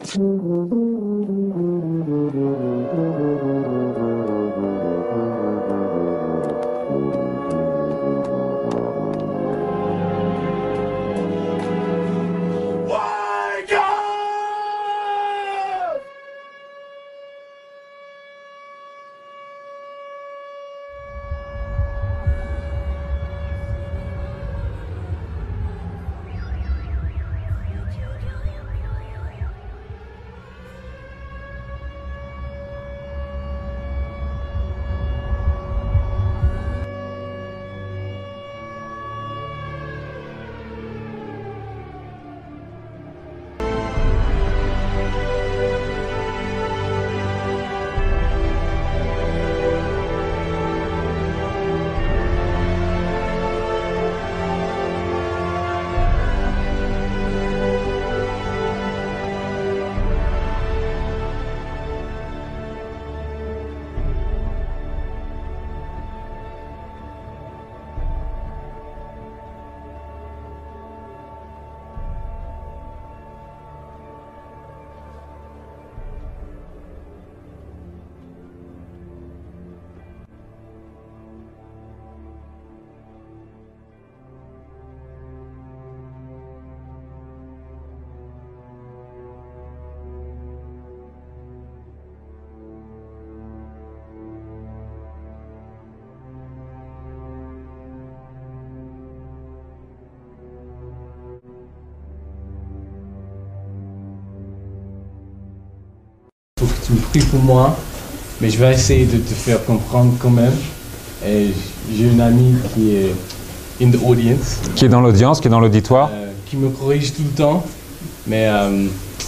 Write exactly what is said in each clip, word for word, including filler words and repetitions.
Faut que tu me pries pour moi, mais je vais essayer de te faire comprendre quand même. Et j'ai une amie qui est in the audience. Qui est dans l'audience, qui est dans l'auditoire. Euh, qui me corrige tout le temps. Mais euh,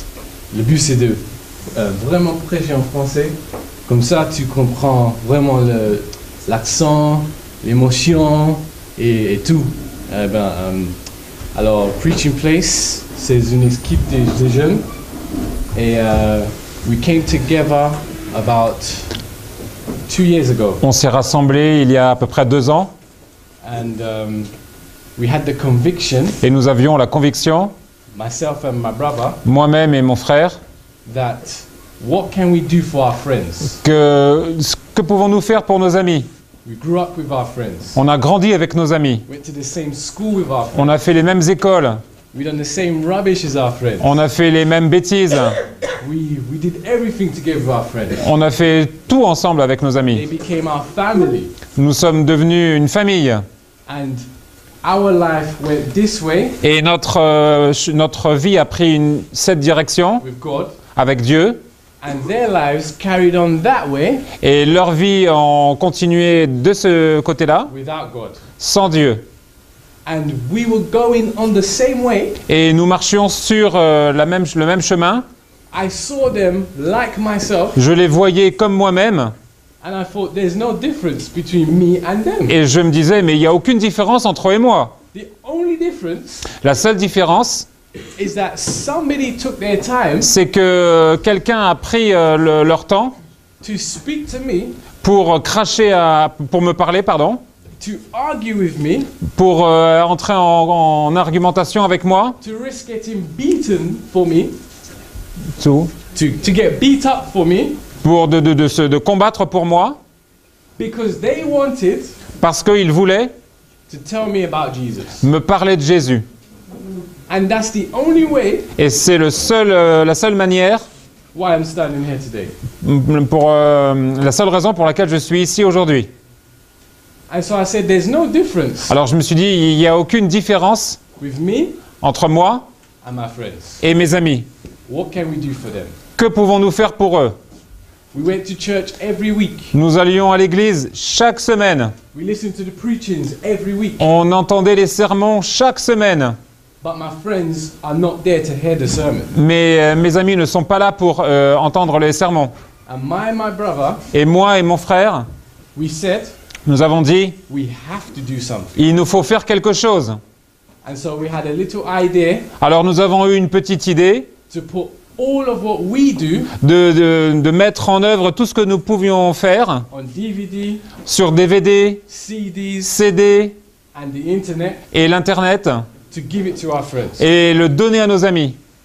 le but c'est de euh, vraiment prêcher en français. Comme ça tu comprends vraiment l'accent, l'émotion et, et tout. Euh, ben, euh, alors Preaching Place, c'est une équipe de, de jeunes. Et euh, we came together about two years ago. On s'est rassemblés il y a à peu près deux ans. And um, we had the conviction, et nous avions la conviction, myself and my brother, moi-même et mon frère, that what can we do for our friends? que que pouvons-nous faire pour nos amis? We grew up with our friends. On a grandi avec nos amis. Went to the same school with our friends. On a fait les mêmes écoles. We done the same rubbish as our friends. On a fait les mêmes bêtises. We, we did everything together with our friends. On a fait tout ensemble avec nos They amis. became our family. Nous sommes devenus une famille. And our life went this way Et notre, euh, notre vie a pris une, cette direction with God. avec Dieu. And their lives carried on that way Et leur vie ont continué de ce côté-là, without God. sans Dieu. And we were going on the same way. Et nous marchions sur euh, la même, le même chemin. I saw them like myself. Je les voyais comme moi-même. And I thought there's no difference between me and them. Et je me disais, mais il n'y a aucune différence entre eux et moi. The only difference La seule différence, is that somebody took their time c'est que quelqu'un a pris euh, le- leur temps to speak to me, pour cracher, à, pour me parler, pardon, to argue with me, pour euh, entrer en, en argumentation avec moi, to risk getting beaten for me, tout, to, to get beat up for me, pour de, de, de, se- de combattre pour moi, because they wanted parce qu'ils voulaient to tell me about Jesus. me parler de Jésus. And that's the only way Et c'est le seul, euh, la seule manière, why I'm standing here today. m- pour, euh, la seule raison pour laquelle je suis ici aujourd'hui. And so I said, there's no difference Alors je me suis dit, il n'y a aucune différence with me entre moi and my friends. et mes amis. What can we do for them? Que pouvons-nous faire pour eux? We went to church every week. Nous allions à l'église chaque semaine. We listened to the preachings every week. On entendait les sermons chaque semaine. But my friends are not there to hear the sermon. Mais euh, mes amis ne sont pas là pour euh, entendre les sermons. And my my brother, Et moi et mon frère, we said, nous avons dit, we have to do something. il nous faut faire quelque chose. And so we had a little idea Alors nous avons eu une petite idée to put all of what we do de, de, de mettre en œuvre tout ce que nous pouvions faire on D V D, sur D V D, C Ds, C D and the internet et l'Internet to give it to our friends. et le donner à nos amis.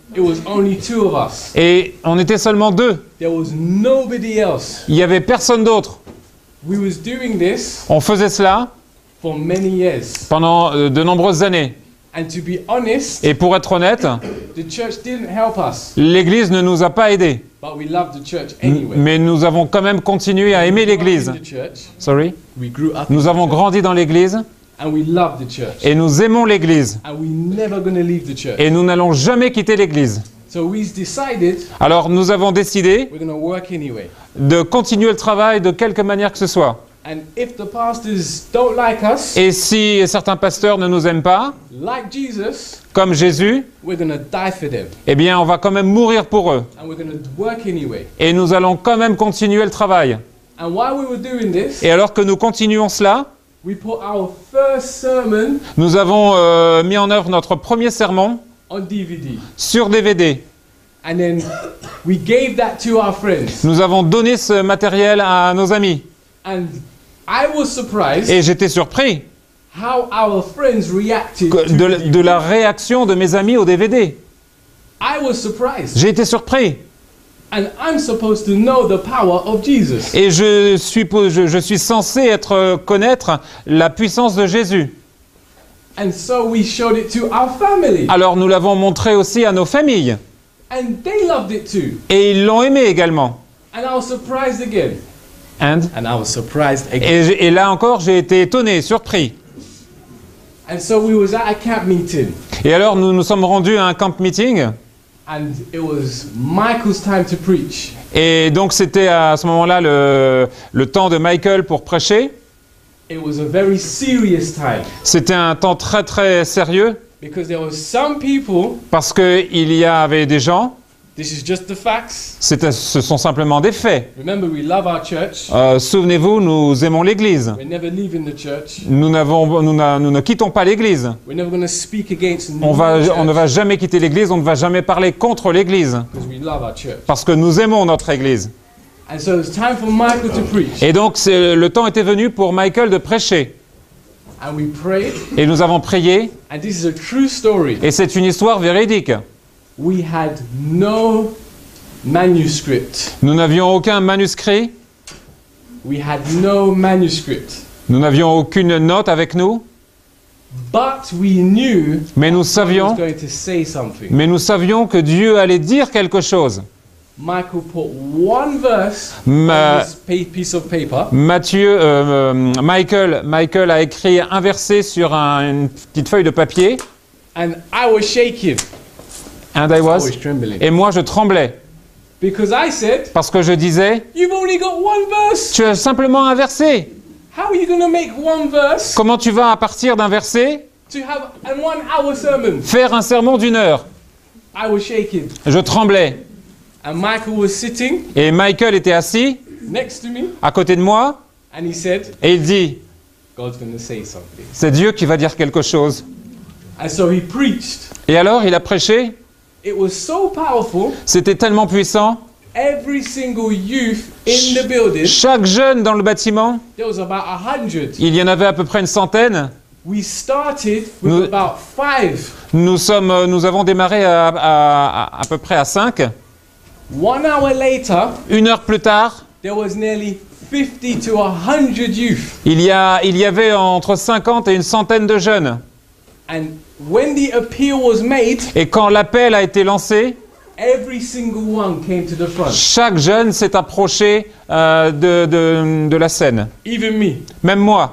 It was only two of us. Et on était seulement deux. There was nobody else. Il n'y avait personne d'autre. We was doing this On faisait cela for many years. pendant euh, de nombreuses années. And to be honest, Et pour être honnête, the church didn't help us, l'Église ne nous a pas aidés. but we loved the church anyway. Mais nous avons quand même continué à aimer We grew up l'Église. in the church. Sorry. We grew up Nous in avons the church, grandi dans l'Église and we loved the church. et nous aimons l'Église. And we're never going to leave the church. Et nous n'allons jamais quitter l'Église. So we decided Alors nous avons décidé we're going to work anyway. de continuer le travail de quelque manière que ce soit. And if the pastors don't like us, Et si certains pasteurs ne nous aiment pas, like Jesus, comme Jésus, we're going to die for them. eh bien on va quand même mourir pour eux. And we're going to work anyway. Et nous allons quand même continuer le travail. And while we were doing this, Et alors que nous continuons cela, we put our first sermon nous avons euh, mis en œuvre notre premier sermon on D V D. sur D V D. And then we gave that to our friends. Nous avons donné ce matériel à nos amis. And I was surprised Et j'étais surpris how our friends reacted que- to de, the la- D V D. de la réaction de mes amis au D V D. I was surprised. J'ai été surpris. And I'm supposed to know the power of Jesus. Et je suis, po- je, je suis censé être, euh, connaître la puissance de Jésus. And so we showed it to our family. Alors nous l'avons montré aussi à nos familles. And they loved it too. Et ils l'ont aimé également. And I was surprised again. And, And I was surprised again. et, j- et là encore, j'ai été étonné, surpris. And so we was at a camp meeting. Et alors nous nous sommes rendus à un camp meeting. And it was Michael's time to preach. Et donc c'était à ce moment-là le, le temps de Michael pour prêcher. It was a very serious time. C'était un temps très très sérieux Because there were some people, parce qu'il y avait des gens, this is just the facts. c'était- ce sont simplement des faits. Remember, we love our church. Euh, Souvenez-vous, nous aimons l'Église. We're never leaving the church. Nous, n'avons- nous, n'a- nous ne quittons pas l'Église. We're never going to speak against On, va, the on ne church va jamais quitter l'Église, on ne va jamais parler contre l'Église because we love our church. parce que nous aimons notre Église. And so it's time for Michael to preach. Et donc c'est- le temps était venu pour Michael de prêcher. And we prayed. Et nous avons prié, And this is a true story. et c'est une histoire véridique. We had no manuscript. Nous n'avions aucun manuscrit, We had no manuscript. nous n'avions aucune note avec nous, But we knew mais nous God was savions, going to say something. mais nous savions que Dieu allait dire quelque chose. Michael put one verse Ma- on this pa- piece of paper. Mathieu, euh, euh, Michael, Michael a écrit un verset sur un- une petite feuille de papier, And I was shaking. and I I was, was trembling. et moi je tremblais Because I said, parce que je disais, you've only got one verse. tu as simplement un verset. How are you going to make one verse Comment tu vas à partir d'un verset to have an one hour sermon? faire un sermon d'une heure? I was shaking. Je tremblais. And Michael was sitting Et Michael était assis next to me. à côté de moi And he said, et il dit, God's going to say something. c'est Dieu qui va dire quelque chose. And so he preached. Et alors il a prêché, It was so powerful. c'était tellement puissant. Every single youth in the building, Chaque jeune dans le bâtiment, there was about a hundred. il y en avait à peu près une centaine. We started with Nous- about five. Nous, sommes, euh, nous avons démarré à, à- à- à peu près à cinq. One hour later, Une heure plus tard, there was nearly fifty to one hundred youth. il y, a, il y avait entre cinquante et une centaine de jeunes. And when the appeal was made, Et quand l'appel a été lancé, every single one came to the front. chaque jeune s'est approché euh, de, de- de la scène. Even me. Même moi.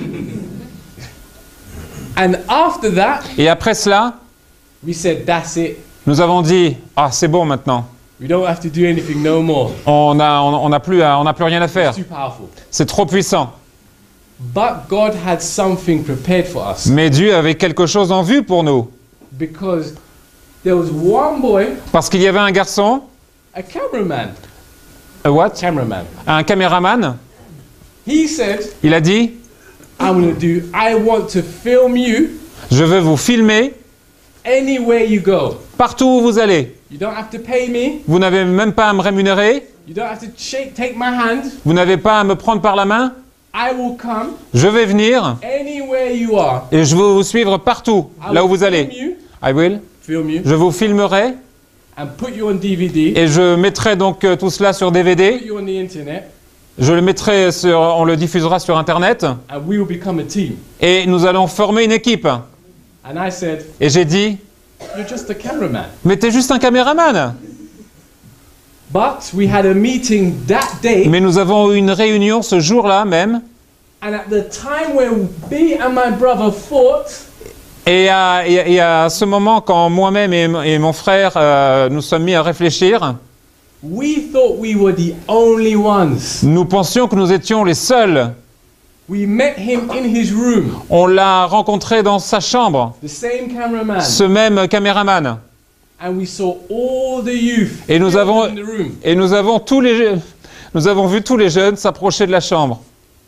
And after that, Et après cela, we said, that's it. nous avons dit, ah c'est bon maintenant. We don't have to do anything no more. On n'a on, on n'a plus, à- on n'a plus rien à faire. It's too powerful. C'est trop puissant. But God had something prepared for us. Mais Dieu avait quelque chose en vue pour nous. Because there was one boy, Parce qu'il y avait un garçon, a cameraman. a what? Cameraman. Un caméraman, He said, il a dit, I'm going to do, I want to film you je veux vous filmer anywhere you go. partout où vous allez. You don't have to pay me. Vous n'avez même pas à me rémunérer, You don't have to shake, take my hand. vous n'avez pas à me prendre par la main. I will come Je vais venir anywhere you are. et je vais vous suivre partout, I là où will vous allez. film you, I will. film you, Je vous filmerai and put you on D V D, et je mettrai donc euh, tout cela sur D V put D. you on the internet, Je le mettrai sur, on le diffusera sur Internet and we will become a team. et nous allons former une équipe. And I said, Et j'ai dit, you're just a cameraman. mais t'es juste un caméraman. But we had a meeting that day, Mais nous avons eu une réunion ce jour-là même. and at the time when me and my brother fought, Et à, et- et à ce moment, quand moi-même et, et mon frère euh, nous sommes mis à réfléchir, we thought we were the only ones. nous pensions que nous étions les seuls. We met him in his room, On l'a rencontré dans sa chambre, the same cameraman, ce même caméraman. and we saw all the youth Et nous filled avons, in the room. et nous avons tous les, nous avons vu tous les jeunes s'approcher de la chambre.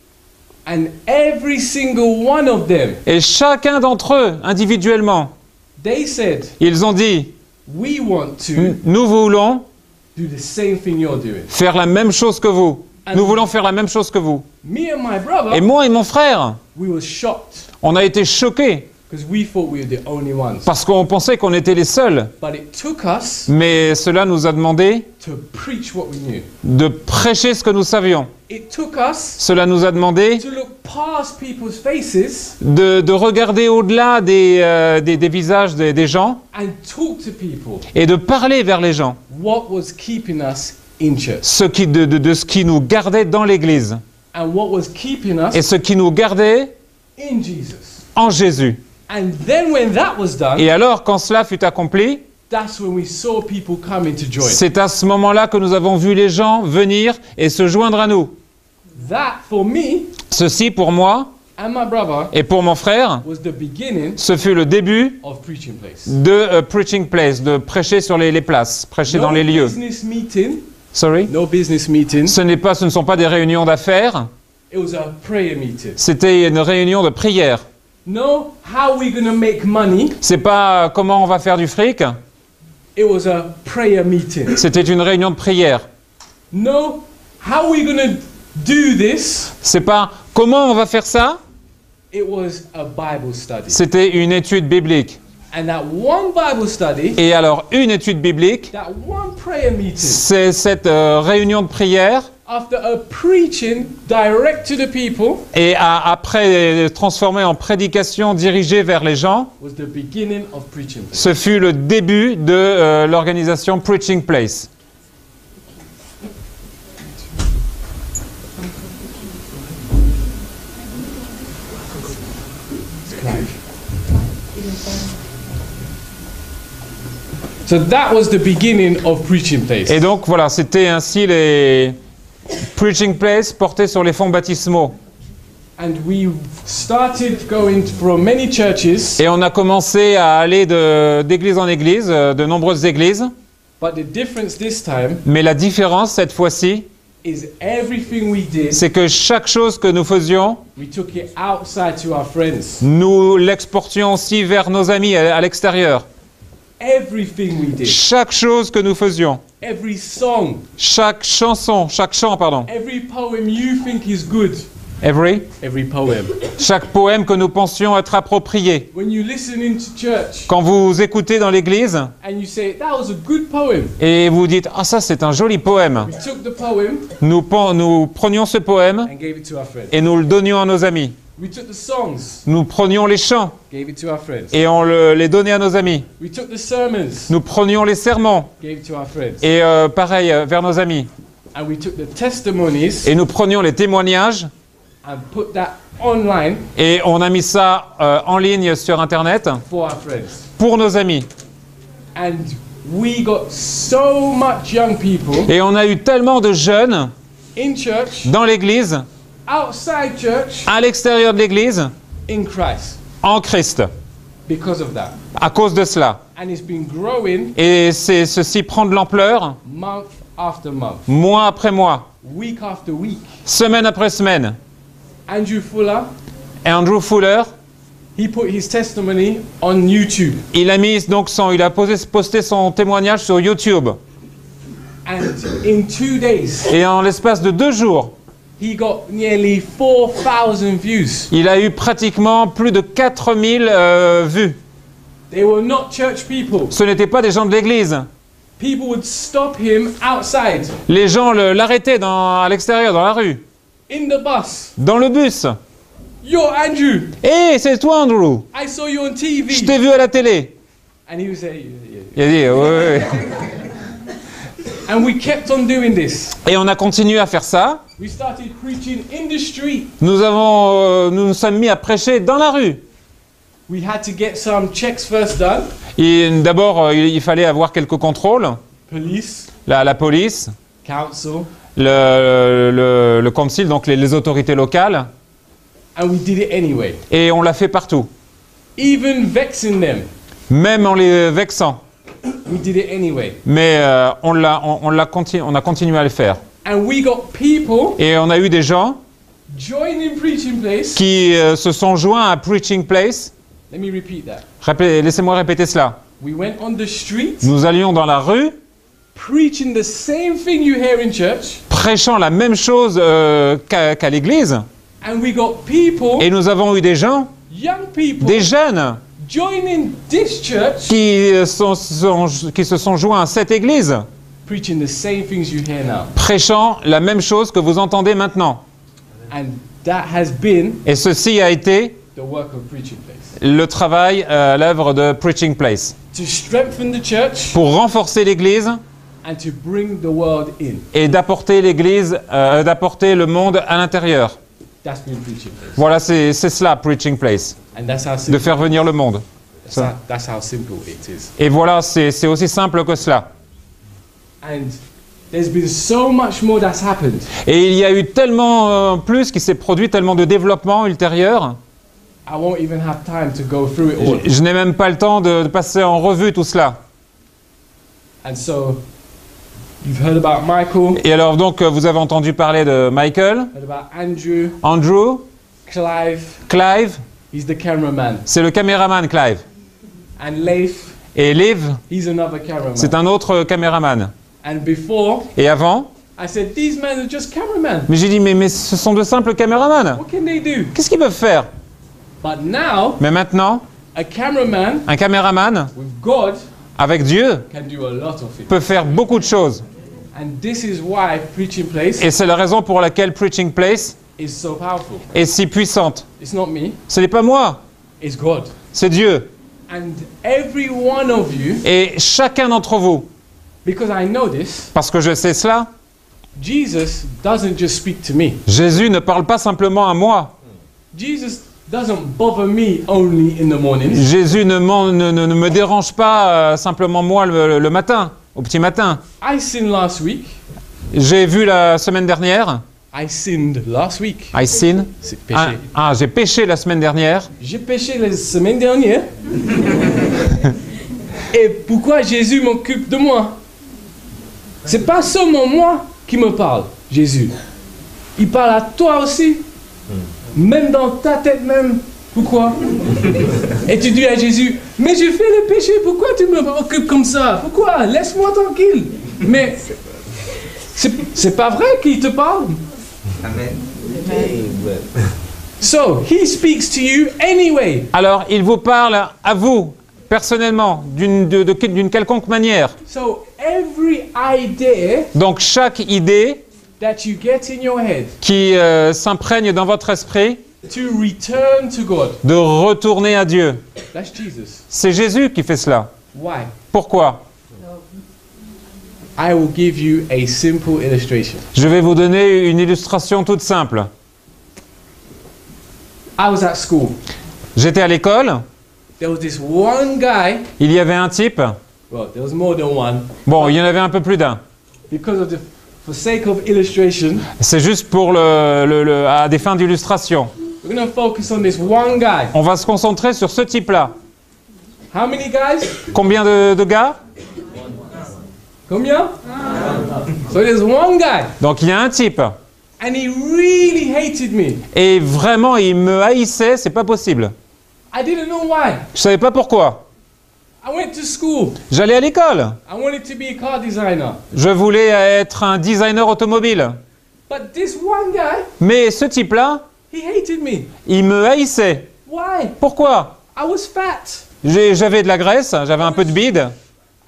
And every single one of them, Et chacun d'entre eux, individuellement, they said, ils ont dit, we want to nous voulons do the same thing you're doing. faire la même chose que vous. Nous voulons faire la même chose que vous. Me and my brother, Et moi et mon frère, we were shocked on a été choqués because we thought we were the only ones. parce qu'on pensait qu'on était les seuls. But it took us Mais cela nous a demandé to preach what we knew. de prêcher ce que nous savions. It took us Cela nous a demandé to look past people's faces de, de regarder au-delà des, euh, des, des visages des, des gens and talk to people. et de parler vers les gens. What was keeping us in church Ce qui, de, de, de ce qui nous gardait dans l'Église and what was keeping et us ce qui nous gardait in Jesus. en Jésus. And then when that was done, Et alors, quand cela fut accompli, that's when we saw people coming to join. c'est à ce moment-là que nous avons vu les gens venir et se joindre à nous. That, for me Ceci, pour moi and my brother, et pour mon frère, was the beginning ce fut le début of Preaching Place. de euh, Preaching Place, de prêcher sur les, les places, prêcher dans No les lieux. business meeting, Sorry? no business meeting. Ce n'est pas, ce ne sont pas des réunions d'affaires, It was a prayer meeting. c'était une réunion de prière. No, how we gonna make money. C'est pas euh, comment on va faire du fric, It was a prayer meeting. c'était une réunion de prière. No, how we gonna do this. C'est pas comment on va faire ça, It was a Bible study. c'était une étude biblique. And that one Bible study, Et alors, une étude biblique, that one prayer meeting, c'est cette euh, réunion de prière, after a preaching direct to the people, et a, après transformée en prédication dirigée vers les gens, was the beginning of Preaching Place. ce fut le début de euh, l'organisation Preaching Place. So that was the beginning of Preaching Place. Et donc voilà, c'était ainsi les Preaching Place portés sur les fonds baptismaux. And we started going from many churches, Et on a commencé à aller de- d'église en église, euh, de nombreuses églises. but the difference this time Mais la différence cette fois-ci, is everything we did, c'est que chaque chose que nous faisions, we took it outside to our friends. nous l'exportions aussi vers nos amis à, à l'extérieur. Everything we did, Chaque chose que nous faisions, every song, chaque chanson, chaque chant, pardon, every poem you think is good, every, every poem. chaque poème que nous pensions être approprié. When you listen into church Quand vous écoutez dans l'église and you say, that was a good poem, et vous dites « Ah ça c'est un joli poème we took the poem », nous, pen- nous prenions ce poème and gave it to our friends. et nous le donnions à nos amis. We took the songs, Nous prenions les chants gave it to our friends. et on le- les donnait à nos amis. We took the sermons, Nous prenions les sermons gave it to our friends. et euh, pareil euh, vers nos amis. And we took the testimonies Et nous prenions les témoignages and put that online et on a mis ça euh, en ligne sur Internet for our friends. pour nos amis. And we got so much young people Et on a eu tellement de jeunes in church, dans l'église, outside church, à l'extérieur de l'église, in Christ en Christ, because of that. à cause de cela. And it's been growing Et c'est, ceci prend de l'ampleur month after month, mois après mois, week after week. semaine après semaine. Andrew Fuller, Et Andrew Fuller, he put his testimony on YouTube. il a mis donc son, il a posé, posté son témoignage sur YouTube. And in two days, Et en l'espace de deux jours, he got nearly four thousand views. il a eu pratiquement plus de quatre mille euh, vues. They were not church people. Ce n'étaient pas des gens de l'église. People would stop him outside, Les gens le- l'arrêtaient dans- à l'extérieur, dans la rue, in the bus. dans le bus. Yo, Andrew, Hé, c'est toi, Andrew. I saw you on T Je V. t'ai vu à la télé. And he would say, yeah, yeah. Il a dit, ouais, ouais, ouais. And we kept on doing this. Et on a continué à faire ça. We started preaching in the street. Nous avons, euh, nous nous sommes mis à prêcher dans la rue. We had to get some checks first done. Et d'abord, euh, il il fallait avoir quelques contrôles. Police, La, la police, council, le, le, le council, donc les, les autorités locales. and we did it anyway. Et on l'a fait partout. Even vexing them, Même en les vexant. we did it anyway. Mais euh, on, l'a, on, on, l'a continu, on a continué à le faire. And we got people Et on a eu des gens joining Preaching Place. qui euh, se sont joints à Preaching Place. Let me repeat that. Répé- Laissez-moi répéter cela. We went on the street, Nous allions dans la rue, preaching the same thing you hear in church, prêchant la même chose euh, qu'à, qu'à l'église. and we got people, Et nous avons eu des gens, young people, des jeunes, joining this church, qui, euh, sont, sont- qui se sont joints à cette église, preaching the same things you hear now. prêchant la même chose que vous entendez maintenant. And that has been Et ceci a été the work of Preaching Place. le travail, euh, l'œuvre de Preaching Place. To strengthen the church Pour renforcer l'église and to bring the world in. et d'apporter l'église, euh, d'apporter le monde à l'intérieur. That's been Preaching Place. Voilà, c'est, c'est cela, Preaching Place. And that's how De simple, faire venir le monde. that's how, that's how simple it is. Et voilà, c'est, c'est aussi simple que cela. And there's been so much more that's happened. Et il y a eu tellement euh, plus qui s'est produit, tellement de développement ultérieur. I won't even have time to go through it all. Je, je n'ai même pas le temps de, de passer en revue tout cela. And so you've heard about Michael, Et alors donc, euh, vous avez entendu parler de Michael, heard about Andrew, Andrew, Clive, Clive, he's the cameraman. c'est le caméraman Clive. And Leif, Et Liv, he's another cameraman. c'est un autre caméraman. And before, Et avant, I said, these men are just cameramen. mais j'ai dit, mais, mais ce sont de simples caméramans. What can they do? Qu'est-ce qu'ils peuvent faire? But now, Mais maintenant, a cameraman un caméraman, with God avec Dieu, can do a lot of it. peut faire beaucoup de choses. And this is why Preaching Place Et c'est la raison pour laquelle Preaching Place is so powerful. est si puissante. It's not me, Ce n'est pas moi, it's God. c'est Dieu. And every one of you, Et chacun d'entre vous, because I know this, parce que je sais cela, Jesus doesn't just speak to me. Jésus ne parle pas simplement à moi. Jesus doesn't bother me only in the mornings. Jésus ne, m'en- ne- ne- ne me dérange pas euh, simplement moi le, le matin, au petit matin. I sinned last week. J'ai vu la semaine dernière, I sinned last week. I sin. C'est Ah, péché. ah, j'ai péché la semaine dernière. J'ai péché la semaine dernière. Et pourquoi Jésus m'occupe de moi? C'est pas seulement moi qui me parle, Jésus. Il parle à toi aussi. Même dans ta tête même. Pourquoi? Et tu dis à Jésus, mais je fais le péché, pourquoi tu m'occupes comme ça? Pourquoi? Laisse-moi tranquille. Mais c'est c'est pas vrai qu'il te parle. Amen. So, he speaks to you anyway. Alors, il vous parle à vous, personnellement, d'une de- de- d'une quelconque manière. So, every idea Donc, chaque idée that you get in your head qui euh, s'imprègne dans votre esprit, to return to God, de retourner à Dieu. that's Jesus. C'est Jésus qui fait cela. Why? Pourquoi? I will give you a simple illustration. Je vais vous donner une illustration toute simple. I was at school. J'étais à l'école, There was this one guy, il y avait un type, well, there was more than one, bon, il y en avait un peu plus d'un. because of the, for sake of illustration, C'est juste pour le, le- le- à des fins d'illustration. we're going to focus on this one guy. On va se concentrer sur ce type-là. How many guys? Combien de, de gars? Combien? So there's one guy, Donc il y a un type. and he really hated me. Et vraiment, il me haïssait, c'est pas possible. I didn't know why. Je savais pas pourquoi. I went to school. J'allais à l'école. I wanted to be a car designer. Je voulais être un designer automobile. But this one guy, Mais ce type-là, he hated me. il me haïssait. Why? Pourquoi? I was fat. J'ai- J'avais de la graisse, j'avais un peu de bide.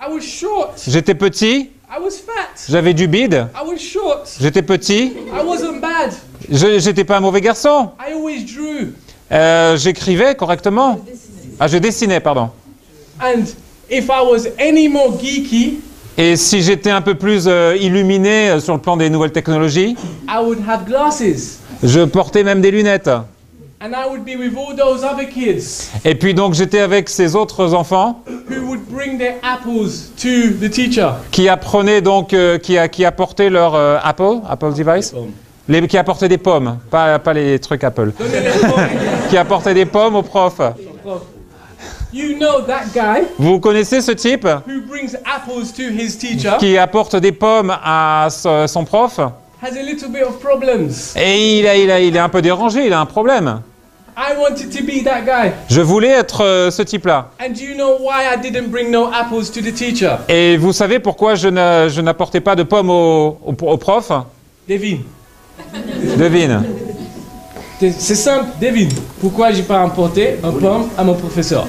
I was short. J'étais petit, I was fat. j'avais du bide, I was short. j'étais petit, I wasn't bad. je j'étais pas un mauvais garçon. I always drew. Euh, J'écrivais correctement. Ah, je dessinais, pardon. And if I was any more geeky, Et si j'étais un peu plus euh, illuminé euh, sur le plan des nouvelles technologies, I would have glasses. je portais même des lunettes. And I would be with all those other kids Et puis donc j'étais avec ces autres enfants who would bring their apples to the teacher. qui apprenaient donc, euh, qui, a, qui apportaient leur euh, Apple, Apple device, les, qui apportaient des pommes, pas, pas les trucs Apple, qui apportaient des pommes aux profs. You know that guy Vous connaissez ce type who brings apples to his teacher qui apporte des pommes à so- son prof has a little bit of problems. et il, a, il, a, il est un peu dérangé, il a un problème. I wanted to be that guy. Je voulais être euh, ce type-là. And do you know why I didn't bring no apples to the teacher? Et vous savez pourquoi je n'a- je n'apportais pas de pommes au, au, au prof? Devine. Devine. C'est c'est simple, devine. Pourquoi j'ai pas apporté un pomme à mon professeur?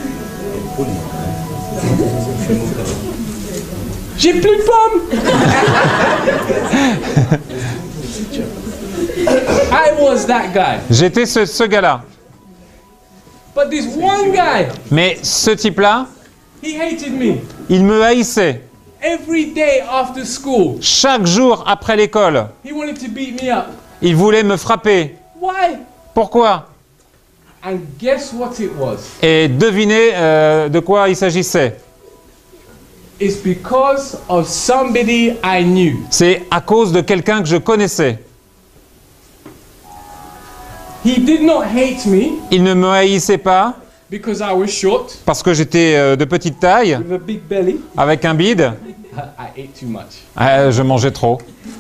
J'ai plus de pommes. I was that guy. J'étais ce, ce gars-là. But this one guy, Mais ce type-là, he hated me. il me haïssait. Every day after school, Chaque jour après l'école, he wanted to beat me up. il voulait me frapper. Why? Pourquoi? And guess what it was? Et devinez euh, de quoi il s'agissait. It's because of somebody I knew. C'est à cause de quelqu'un que je connaissais. He did not hate me Il ne me haïssait pas because I was short, parce que j'étais euh, de petite taille, with a big belly. avec un bide. I, I ate too much. Euh, je mangeais trop.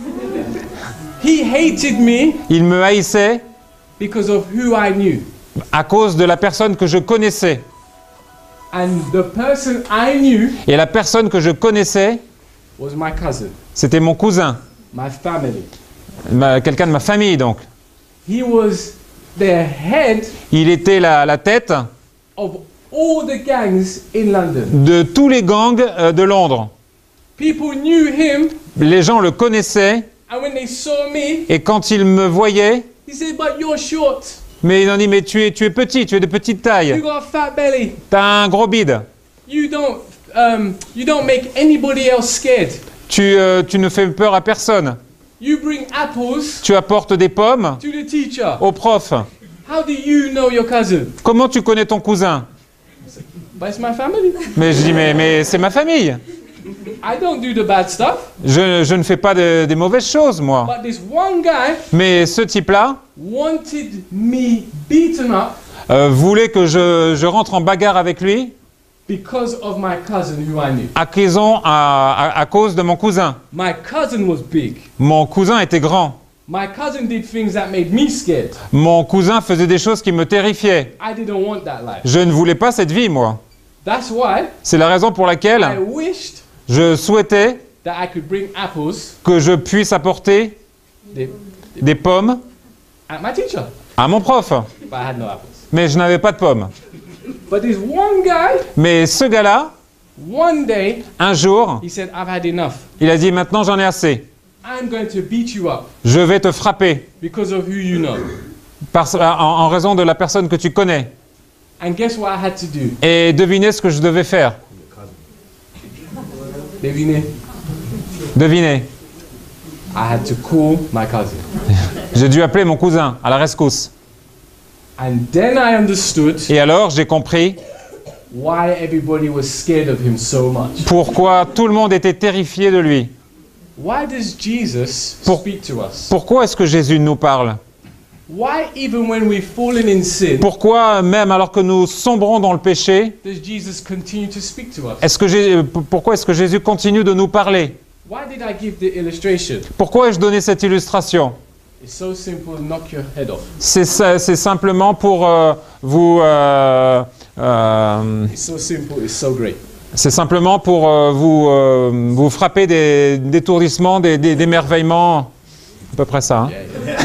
He hated me Il me haïssait because of who I knew. à cause de la personne que je connaissais. And the person I knew Et la personne que je connaissais, was my cousin, c'était mon cousin, my family. ma- quelqu'un de ma famille donc. He was the head Il était la, la tête of all the gangs in London. de tous les gangs euh, de Londres. People knew him, Les gens le connaissaient and when they saw me, et quand ils me voyaient, he said, "But you're short. mais ils ont dit mais tu es, tu es petit, tu es de petite You taille, got a fat belly. t'as un gros bide, You don't, um, you don't make anybody else scared. tu, euh, tu ne fais peur à personne, You bring apples tu apportes des pommes to the teacher. au prof. How do you know your cousin?" Comment tu connais ton cousin? But it's my family. Mais je dis mais, mais c'est ma famille, I don't do the bad stuff. je, je ne fais pas de- des mauvaises choses moi. But this one guy Mais ce type-là wanted me beaten up euh, voulait que je, je rentre en bagarre avec lui because of my cousin who I knew. à, raison- à, à- à cause de mon cousin. My cousin was big. Mon cousin était grand. My cousin did things that made me scared. Mon cousin faisait des choses qui me terrifiaient. I didn't want that life. Je ne voulais pas cette vie, moi. That's why C'est la raison pour I laquelle wished je souhaitais that I could bring apples que je puisse apporter the- des pommes at my teacher. à mon prof. But I had no apples. Mais je n'avais pas de pommes. But this one guy, Mais ce gars-là, one day, un jour, he said, "I've had enough. il a dit maintenant j'en ai assez. I'm going to beat you up Je vais te frapper because of who you know." parce- en, en raison de la personne que tu connais. And guess what I had to do? Et devinez ce que je devais faire. Devinez. Devinez. I had to call my cousin. J'ai dû appeler mon cousin à la rescousse. And then I understood Et alors, j'ai compris why everybody was scared of him so much. pourquoi tout le monde était terrifié de lui. Why does Jesus Pour- speak to us? Pourquoi est-ce que Jésus nous parle? Why, even when we've fallen in sin, Pourquoi, même alors que nous sombrons dans le péché, does Jesus continue to speak to us? est-ce que Jé- p- pourquoi est-ce que Jésus continue de nous parler? Why did I give the illustration? Pourquoi ai-je donné cette illustration? It's so simple, knock your head off. C'est ça- c'est simplement pour euh, vous... euh, euh, It's so simple, it's so great. c'est simplement pour euh, vous, euh, vous frapper des d'étourdissements, des, des- d'émerveillements. À peu près ça. Hein?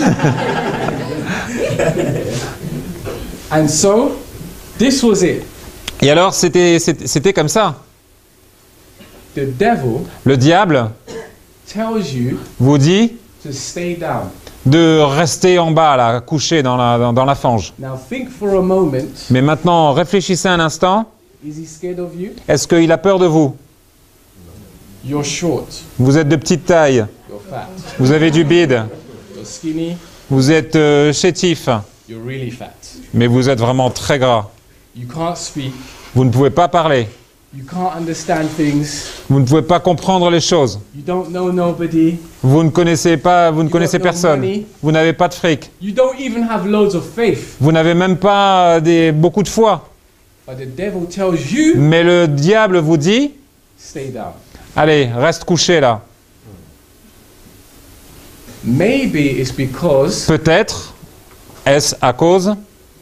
And so, this was it. Et alors, c'était c'était- c'était comme ça. The devil Le diable tells you vous dit to stay down. de rester en bas, là, couché dans la, dans, dans la fange. Now think for a moment. Mais maintenant, réfléchissez un instant. Is he scared of you? Est-ce qu'il a peur de vous? You're short. Vous êtes de petite taille. You're fat. Vous avez du bide. You're skinny. Vous êtes euh, chétif. You're really fat. Mais vous êtes vraiment très gras. You can't speak. Vous ne pouvez pas parler. You can't understand things. Vous ne pouvez pas comprendre les choses. You don't know nobody. Vous ne connaissez pas, vous ne You connaissez got no personne. money. Vous n'avez pas de fric. You don't even have loads of faith. Vous n'avez même pas des, beaucoup de foi. But the devil tells you, Mais le diable vous dit, stay down. allez, reste couché là. Maybe it's because Peut-être, est-ce à cause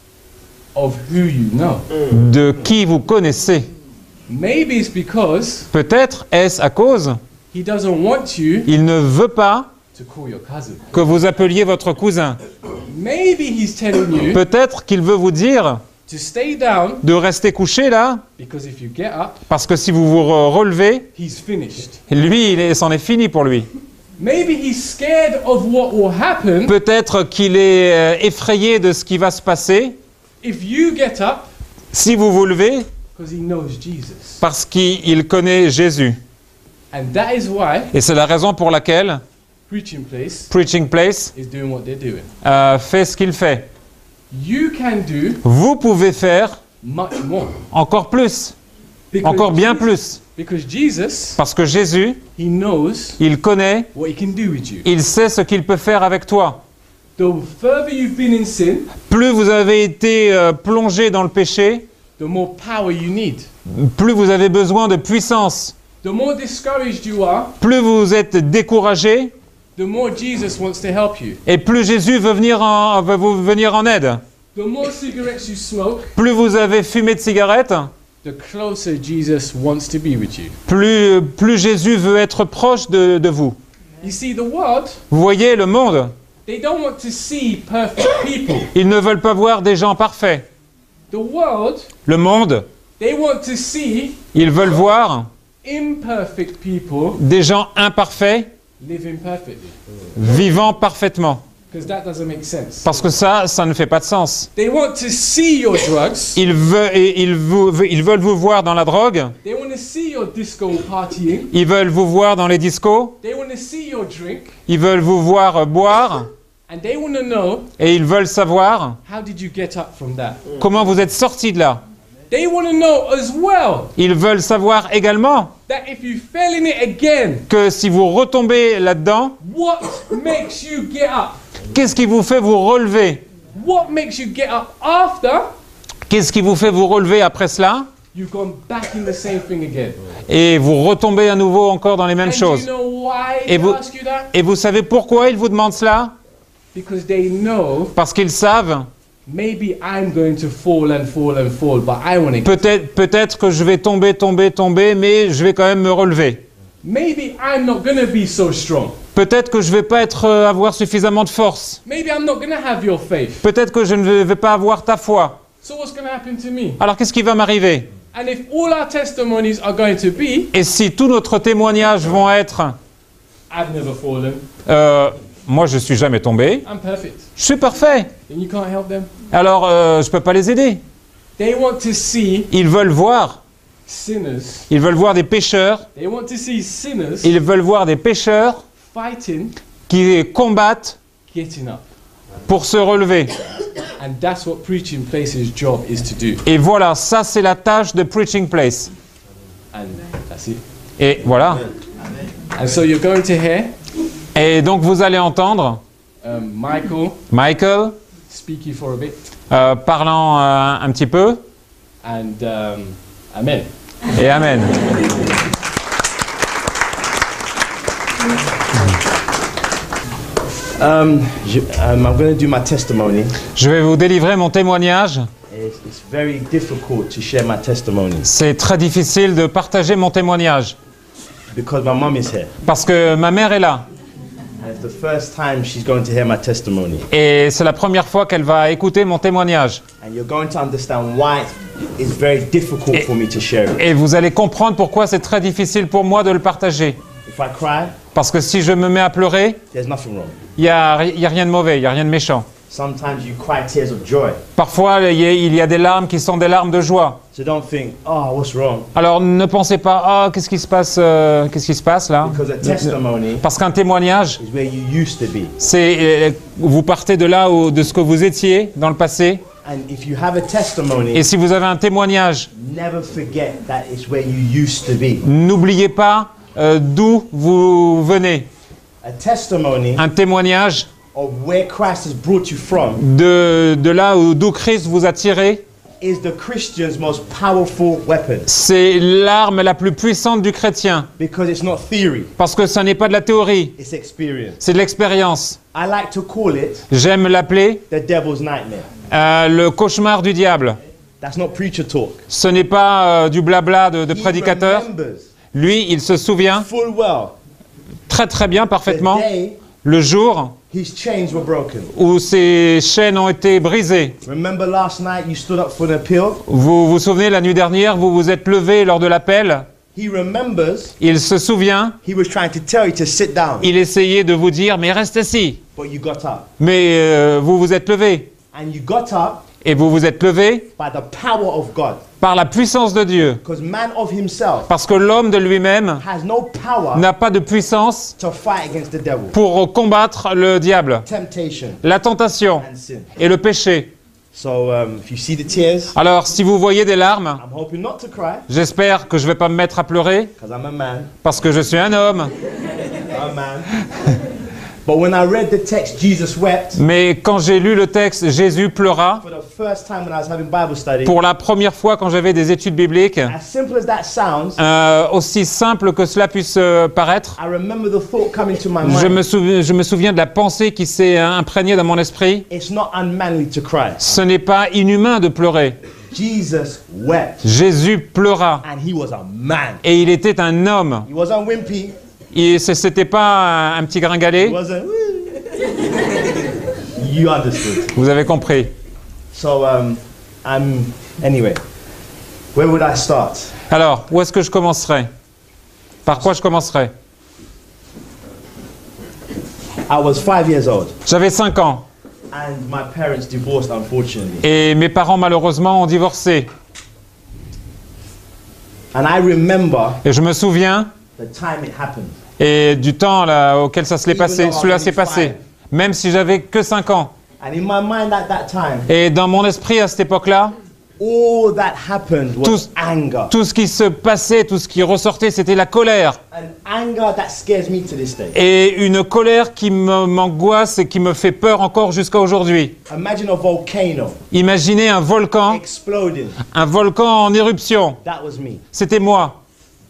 of who you know. de qui vous connaissez. Maybe it's because Peut-être, est-ce à cause, he doesn't want you il ne veut pas to call your cousin. que vous appeliez votre cousin. Maybe he's telling you Peut-être qu'il veut vous dire to stay down de rester couché là, because if you get up, parce que si vous vous re- relevez, he's finished. lui, il est- c'en est fini pour lui. Maybe he's scared of what will happen Peut-être qu'il est euh, effrayé de ce qui va se passer if you get up si vous vous levez, because he knows Jesus. parce qu'il connaît Jésus. And that is why Et c'est la raison pour laquelle Preaching Place Preaching Place is doing what they're doing. euh, fait ce qu'il fait. You can do Vous pouvez faire much more. encore plus, Because encore bien Jesus- plus, Because Jesus, parce que Jésus, he knows il connaît, what he can do with you. il sait ce qu'il peut faire avec toi. The further you've been in sin, Plus vous avez été euh, plongé dans le péché, the more power you need. plus vous avez besoin de puissance. The more discouraged you are, Plus vous êtes découragé, the more Jesus wants to help you. et plus Jésus veut venir en, veut vous venir en aide. The more cigarettes you smoke, Plus vous avez fumé de cigarettes, the closer Jesus wants to be with you. plus, plus Jésus veut être proche de, de vous. You see, the world, Vous voyez, le monde, they don't want to see perfect people. ils ne veulent pas voir des gens parfaits. The world, Le monde, they want to see ils veulent voir imperfect people des gens imparfaits living perfectly. vivant parfaitement. Because that doesn't make sense. Parce que ça, ça ne fait pas de sens. They want to see your drugs. Ils veulent, et ils, vous, ils veulent vous voir dans la drogue, They want to see your disco partying. ils veulent vous voir dans les discos, They want to see your drink. ils veulent vous voir boire, And they want to know, et ils veulent savoir how did you get up from that? comment vous êtes sortis de là. They want to know as well Ils veulent savoir également that if you fell in it again, que si vous retombez là-dedans, what makes you get up? qu'est-ce qui vous fait vous relever? What makes you get up after Qu'est-ce qui vous fait vous relever après cela? you've gone back in the same thing again? Et vous retombez à nouveau encore dans les mêmes And you choses. know why Et they vous, ask you that? et vous savez pourquoi ils vous demandent cela? Because they know Parce qu'ils savent, maybe I'm going to fall and fall and fall, but I want to get peut-être peut-être que je vais tomber, tomber, tomber, mais je vais quand même me relever. Maybe I'm not going to be so strong. Peut-être que je ne vais pas être, euh, avoir suffisamment de force. Maybe I'm not going to have your faith. Peut-être que je ne vais pas avoir ta foi. So what's going to happen to me? Alors qu'est-ce qui va m'arriver? And if all our testimonies are going to be, Et si tous notre témoignages vont être I've never fallen, euh, moi je suis jamais tombé, I'm perfect, je suis parfait, then you can't help them. alors euh, je peux pas les aider. They want to see Ils veulent voir, sinners. ils veulent voir des pécheurs, They want to see sinners ils veulent voir des pécheurs fighting, qui combattent getting up. pour se relever. And that's what Preaching Place's job is to do. Et voilà, ça c'est la tâche de Preaching Place. And that's it. Et voilà. And so you're going to hear Et donc vous allez entendre um, Michael Michael speaking for a bit. euh, parlant euh, un petit peu. And um, Amen. Et Amen. Um, je- um, I'm going to do my testimony. Je vais vous délivrer mon témoignage. It's, it's very difficult to share my testimony C'est très difficile de partager mon témoignage because my mum is here. parce que ma mère est là. And it's the first time she's going to hear my testimony. Et c'est la première fois qu'elle va écouter mon témoignage. And you're going to understand why it's very difficult Et- for me to share it. Et vous allez comprendre pourquoi c'est très difficile pour moi de le partager. If I cry, Parce que si je me mets à pleurer, there's nothing wrong. il n'y a, ri- il y a rien de mauvais, il n'y a rien de méchant. Sometimes you cry tears of joy. Parfois, il y a- il y a des larmes qui sont des larmes de joie. So don't think, oh, what's wrong? Alors ne pensez pas, ah, qu'est-ce qui se passe, euh, qu'est-ce qui se passe là? Because a testimony Parce qu'un témoignage, is where you used to be. c'est euh, vous partez de là où, de ce que vous étiez dans le passé. And if you have a testimony, Et si vous avez un témoignage, never forget that it's where you used to be. n'oubliez pas euh, d'où vous venez. A testimony Un témoignage of where Christ has brought you from de, de là où d'où Christ vous a tiré, is the Christian's most powerful weapon. c'est l'arme la plus puissante du chrétien. Because it's not theory, Parce que ça n'est pas de la théorie, it's experience. c'est de l'expérience. I like to call it J'aime l'appeler the devil's nightmare. euh, le cauchemar du diable. That's not preacher talk. Ce n'est pas euh, du blabla de, de He prédicateur. remembers Lui, il se souvient full well très très bien, the parfaitement, day le jour his chains were broken. où ses chaînes ont été brisées. Remember last night you stood up for an appeal? Vous vous souvenez, la nuit dernière, vous vous êtes levé lors de l'appel. He remembers Il se souvient, he was trying to tell you to sit down, il essayait de vous dire, mais reste assis. but you got up. Mais euh, vous vous êtes levé. And you got up Et vous vous êtes levé by the power of God. par la puissance de Dieu. Because man of himself Parce que l'homme de lui-même has no power n'a pas de puissance to fight against the devil. pour combattre le diable, Temptation la tentation and sin. et le péché. So um, if you see the tears, Alors, si vous voyez des larmes, I'm hoping not to cry j'espère que je ne vais pas me mettre à pleurer because I'm a man. parce que je suis un homme. I'm a man. But when I read the text, Jesus wept. Mais quand j'ai lu le texte, Jésus pleura. For the first time when I was having Bible study, Pour la première fois quand j'avais des études bibliques, as simple as that sounds, euh, aussi simple que cela puisse euh, paraître, I remember the thought coming to my je mind. me, souviens, je me souviens de la pensée qui s'est euh, imprégnée dans mon esprit. It's not unmanly to cry. Ce n'est pas inhumain de pleurer. Jesus wept, Jésus pleura. and he was a man. Et il était un homme. He wasn't wimpy. Et ce n'était pas un, un petit He gringalet. wasn't. You understood. Vous avez compris. So um, I'm anyway. Where would I start? Alors, où est-ce que je commencerai? Par quoi je commencerai? I was five years old, J'avais cinq ans. and my parents divorced, unfortunately. Et mes parents, malheureusement, ont divorcé. And I remember Et je me souviens the time it happened. et du temps là, auquel ça se l'est passé, cela s'est passé. Même si j'avais que cinq ans. And in my mind at that time, Et dans mon esprit, à cette époque-là, all that happened was Tout- anger. tout ce qui se passait, tout ce qui ressortait, c'était la colère. An anger that scares me to this day. Et une colère qui me- m'angoisse et qui me fait peur encore jusqu'à aujourd'hui. Imagine a volcano Imaginez un volcan, exploding. un volcan en éruption. That was me. C'était moi.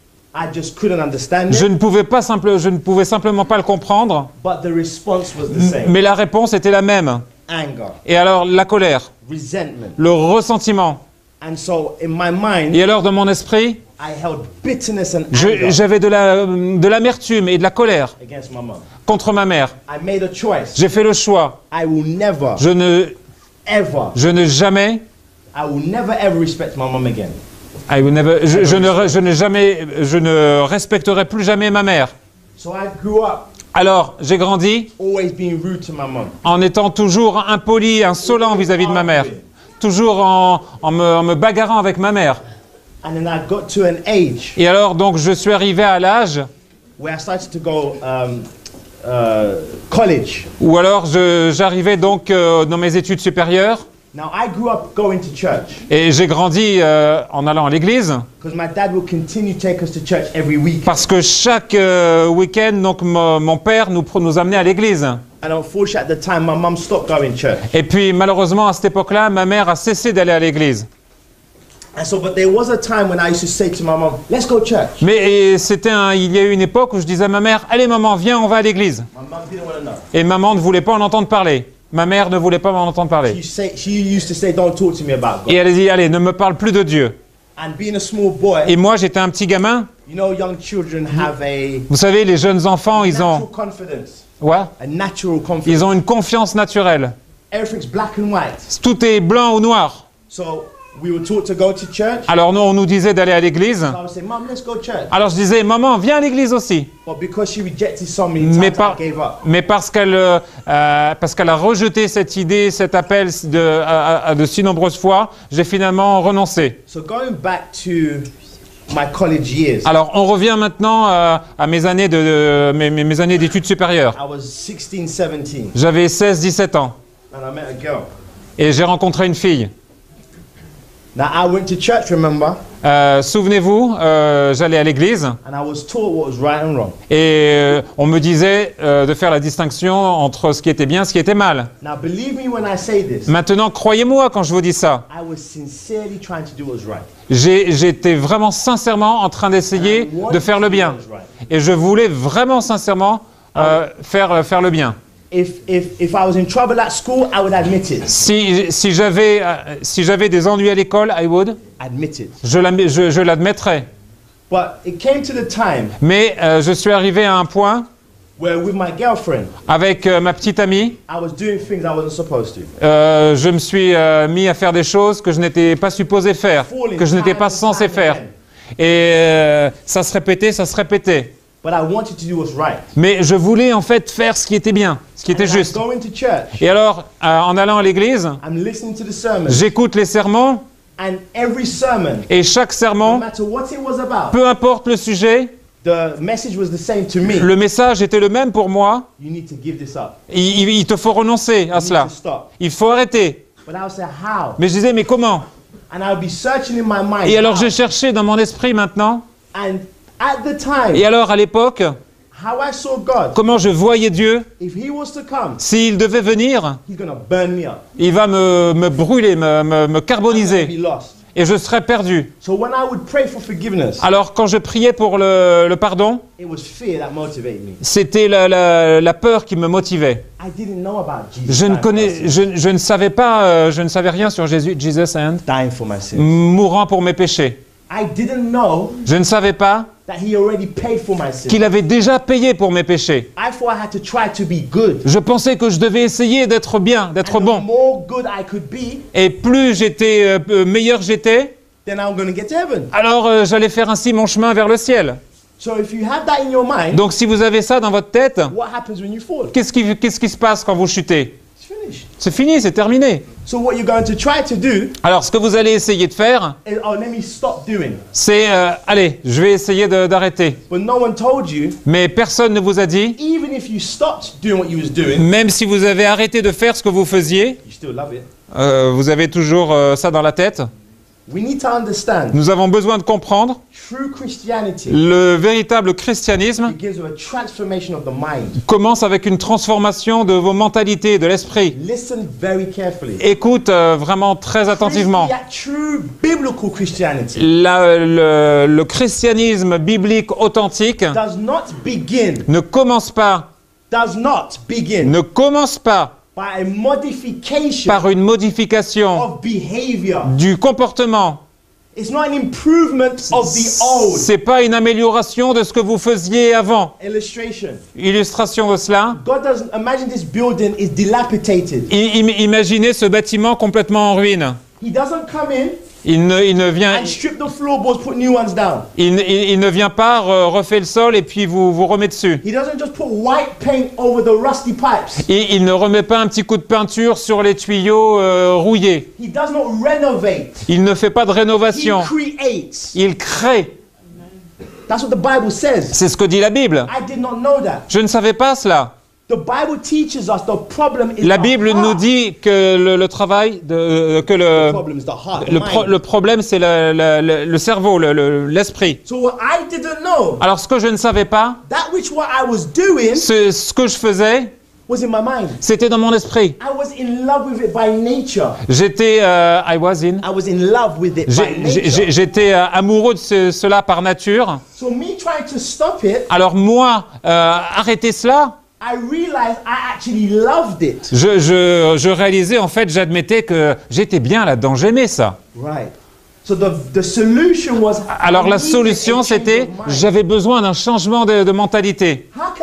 I just couldn't understand Je it, ne pouvais pas simple, je ne pouvais simplement pas le comprendre, but the response was the same. mais la réponse était la même. Anger, Et alors la colère, resentment. le ressentiment. And so in my mind, Et alors dans mon esprit, I held bitterness and je- anger j'avais de la, de l'amertume et de la colère against my mom. contre ma mère. I made a choice. J'ai fait le choix. I will never, Je ne, ever, je ne jamais, I will never ever respect my mom again. I will never- je, je ne, je ne jamais, je ne respecterai plus jamais ma mère. So I grew up Alors j'ai grandi always being rude to my mom. en étant toujours impoli, insolent vis-à-vis de ma mère, toujours en, en me, en me bagarrant avec ma mère. And then I got to an age Et alors donc je suis arrivé à l'âge where I started to go um, uh, college. où alors je- j'arrivais donc euh, dans mes études supérieures Now I grew up going to church et j'ai grandi euh, en allant à l'église because my dad will continue to take us to church every week. parce que chaque euh, week-end donc mon, mon père nous, pro- nous amenait à l'église. And unfortunately, at the time, my mum stopped going to church. Et puis malheureusement à cette époque-là, ma mère a cessé d'aller à l'église. And so, but there was a time when I used to say to my mum, "Let's go to church." Mais et c'était un- il y a eu une époque où je disais à ma mère, allez maman, viens, on va à l'église. My mum didn't want to know. Et maman ne voulait pas en entendre parler. Ma mère ne voulait pas m'en entendre She, parler. say, she used to say, "Don't talk to me about Et God." elle a dit, allez, ne me parle plus de Dieu. And being a small boy, Et moi, j'étais un petit gamin. you know, young children have a Vous savez, les jeunes enfants, ils natural ont, confidence. Ouais. A natural confidence. Ils ont une confiance naturelle. Everything's black and white. Tout est blanc ou noir. So we were taught to go to church. Alors nous, on nous disait d'aller à l'église. So I would say, Mom, let's go to church. Alors je disais, maman, viens à l'église aussi. But because she rejected so many Mais, times, par- I gave up. mais parce qu'elle euh, euh, parce qu'elle a rejeté cette idée, cet appel de, à- à- de si nombreuses fois, j'ai finalement renoncé. So going back to my college years, Alors on revient maintenant euh, à mes années de, de- mes, mes- mes années d'études supérieures. I was sixteen, seventeen, J'avais seize dix-sept ans and I met a girl. et j'ai rencontré une fille. Now I went to church, remember, Euh, Souvenez-vous, euh, j'allais à l'église and I was taught what was right and wrong. et euh, on me disait euh, de faire la distinction entre ce qui était bien et ce qui était mal. Now believe me when I say this, Maintenant, croyez-moi quand je vous dis ça. I was sincerely trying to do what was right. J'ai- J'étais vraiment sincèrement en train d'essayer And I wanted de faire le to do bien. what was right. Et je voulais vraiment sincèrement euh, faire, faire le bien. If, if, if I was in trouble at school, I would admit it. Si, si j'avais euh, si j'avais des ennuis à l'école, I would, Admit it. je l'adm- je- je l'admettrais. But it came to the time Mais euh, je suis arrivé à un point where with my girlfriend, avec euh, ma petite amie, I was doing things I wasn't supposed to. euh, je me suis euh, mis à faire des choses que je n'étais pas supposé faire, que je n'étais pas censé faire. Et euh, ça se répétait, ça se répétait. But I wanted to do what's right. Mais je voulais en fait faire ce qui était bien, ce qui était And I juste. go into church, Et alors, euh, en allant à l'église, I'm listening to the sermon, j'écoute les sermons and every sermon, et chaque no sermon, matter what it was about, peu importe le sujet, the message was the same to me. le message était le même pour moi. You need to give this up. Il, il- il te faut renoncer à You need cela. to stop. Il faut arrêter. But I would say, how? Mais je disais, mais comment? And I would be searching in my mind. Et alors how? j'ai cherché dans mon esprit maintenant. And at the time, Et alors à l'époque, how I saw God, comment je voyais Dieu? if He was to come, S'il devait venir, He's going to burn me up. il va me, me brûler, me, me, me I'm going to carboniser. be lost. Et je serais perdu. So when I would pray for forgiveness, Alors quand je priais pour le, le pardon, it was fear that motivated me. c'était la, la, la peur qui me motivait. I didn't know about Jesus Je ne, dying connais, for my je, je ne savais pas, euh, je ne savais rien sur Jésus, Jesus and sins. Dying for my sins. mourant pour mes péchés. I didn't know Je ne savais pas that He already paid for my sins. qu'il avait déjà payé pour mes péchés. I thought I had to try to be good. Je pensais que je devais essayer d'être bien, d'être And the bon. more good I could be, Et plus j'étais euh, euh, meilleur j'étais, then I'm going to get to heaven. alors euh, j'allais faire ainsi mon chemin vers le ciel. So if you have that in your mind, Donc si vous avez ça dans votre tête, what happens when you fall? qu'est-ce qui, qu'est-ce qui se passe quand vous chutez? It's finished. C'est fini, c'est terminé. So what you're going to try to do Alors ce que vous allez essayer de faire, is, oh, let me stop doing. c'est, euh, allez, je vais essayer de- d'arrêter. But no one told you, Mais personne ne vous a dit, even if you stopped doing what you was doing, même si vous avez arrêté de faire ce que vous faisiez, you still love it. euh, vous avez toujours euh, ça dans la tête. We need to understand Nous avons besoin de comprendre true Christianity le véritable christianisme begins with a transformation of the mind. commence avec une transformation de vos mentalités, de l'esprit. Listen very carefully. Écoute euh, vraiment très attentivement. Christi- True biblical Christianity La- le, le christianisme biblique authentique does not begin, ne commence pas, does not begin ne commence pas by a modification par une modification of behavior. du comportement. It's not an improvement of the old. C'est pas une amélioration de ce que vous faisiez avant. Illustration. Illustration de cela. God doesn't imagine this building is dilapidated. I- im- Imaginez ce bâtiment complètement en ruine. He doesn't come in Il ne, il ne vient, and strip the floorboards, put new ones down. il, ne- il- il ne vient pas re- refaire le sol et puis vous vous remet dessus. He doesn't just put white paint over the rusty pipes. Et il ne remet pas un petit coup de peinture sur les tuyaux euh, rouillés. He does not renovate. Il ne fait pas de He rénovation. creates. Il crée. That's what the Bible says. C'est ce que dit la Bible. I did not know that. Je ne savais pas cela. The Bible teaches us the problem is La the Bible nous heart. dit que le, le travail, de, euh, que The le, problem is the heart, the le, pro- mind. le problème c'est le, le- le- le cerveau, le- le- l'esprit. So what I didn't know, Alors ce que je ne savais pas, that which what I was doing ce, ce que je faisais, was in my mind. c'était dans mon esprit. I was in love with it by nature. J'étais, euh, I was in. I was in love with it by J'ai- j'ai- nature. j'ai- J'étais euh, amoureux de ce- cela par nature. So me trying to stop it, Alors moi, euh, arrêter cela, I realized I actually loved it. je, je, je réalisais en fait, j'admettais que j'étais bien là-dedans, j'aimais ça. Right. So the, the solution was Alors I la needed solution a change c'était, of mind. j'avais besoin d'un changement de, de mentalité. How can I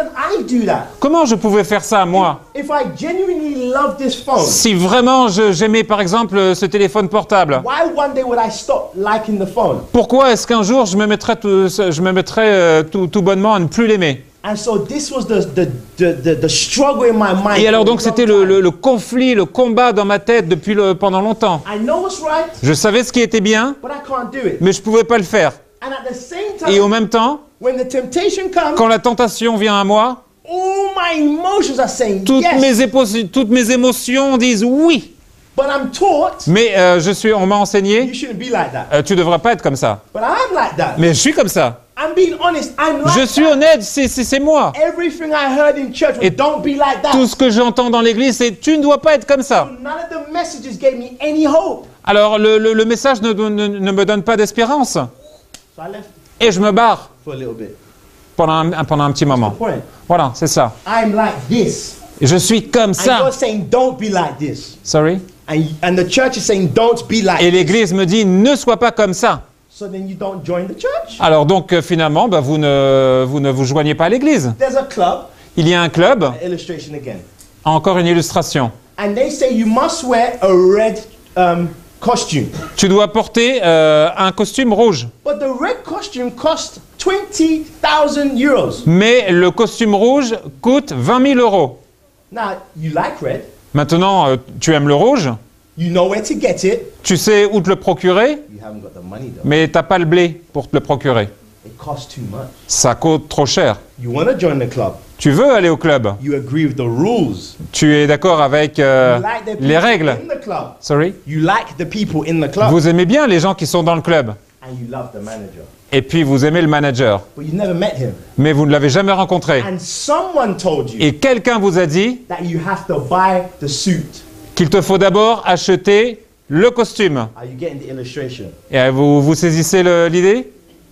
could do that? Comment je pouvais faire ça, moi? If I genuinely love this phone, Si vraiment je- j'aimais, par exemple, ce téléphone portable, why one day would I stop liking the phone? pourquoi est-ce qu'un jour je me mettrais, tout, je me mettrais euh, tout, tout bonnement à ne plus l'aimer? And so this was the, the, the, the, the struggle in my mind. Et alors for a donc long c'était le, time. le- le conflit, le combat dans ma tête depuis le, pendant longtemps. I know what's right, Je savais ce qui était bien, but I can't do it. mais je ne pouvais pas le faire. And at the same Et au time, même temps, when the temptation comes, quand la tentation vient à moi, all my emotions are saying toutes, yes. mes, épo- toutes mes émotions disent oui. But I'm taught Mais euh, je suis, on m'a enseigné, you shouldn't be like that. euh, tu ne devrais pas être comme ça. But I'm like that. Mais je suis comme ça. I'm being honest. I'm like Je suis that. honnête, c'est c'est- c'est moi. Everything I heard in church was Et don't be like that. Tout ce que j'entends dans l'église, c'est tu ne dois pas être comme ça. None of the messages gave me any hope. Alors le, le- le message ne, ne- ne me donne pas d'espérance. So I left Et je me barre for a little bit. pendant un, pendant un petit moment. Point. Voilà, c'est ça. I'm like this. Et je suis comme And ça. God's saying don't be like this. Sorry. And, and the church is saying don't be like Et this. l'église me dit ne sois pas comme ça. So then you don't join the church. Alors donc euh, finalement, bah, vous, ne, vous ne vous joignez pas à l'église. There's a club, Il y a un club, illustration again. encore une illustration. And they say you must wear a red um, costume. Tu dois porter euh, un costume rouge. But the red costume costs twenty thousand euros. Mais le costume rouge coûte vingt mille euros. Now, you like red. Maintenant, euh, tu aimes le rouge, You know where to get it. tu sais où te le procurer, You haven't got the money though. mais t'as pas le blé pour te le procurer. It costs too much. Ça coûte trop cher. You want to join the club. Tu veux aller au club, You agree with the rules. tu es d'accord avec euh, You like the les people règles. in the club. Sorry. You like the people in the club. Vous aimez bien les gens qui sont dans le club. And you love the manager. Et puis vous aimez le manager. But you've never met him. Mais vous ne l'avez jamais rencontré. And someone told you Et quelqu'un vous a dit that you have to buy the suit. qu'il te faut d'abord acheter le costume. Are you getting the illustration? Et euh, vous, vous saisissez le- l'idée?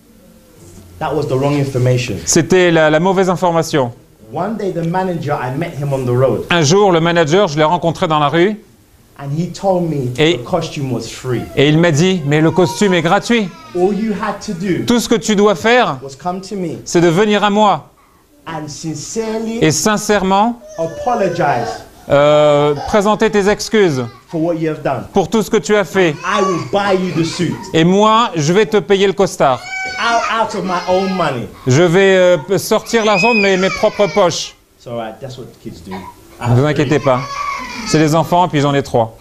That was the wrong information. C'était la, la mauvaise information. One day, the manager, I met him on the road. Un jour, le manager, je l'ai rencontré dans la rue And he told me Et- the costume was free. et il m'a dit « Mais le costume est gratuit. All you had to do Tout ce que tu dois faire, was come to me c'est de venir à moi and sincerely et sincèrement apologize euh, présenter tes excuses for what you have done. pour tout ce que tu as fait. I will buy you the suit Et moi, je vais te payer le costard. out, out of my own money. Je vais euh, sortir l'argent de mes, mes propres poches. So uh, that's what kids do. I Ne have vous inquiétez three. pas. C'est les enfants, puis j'en ai trois.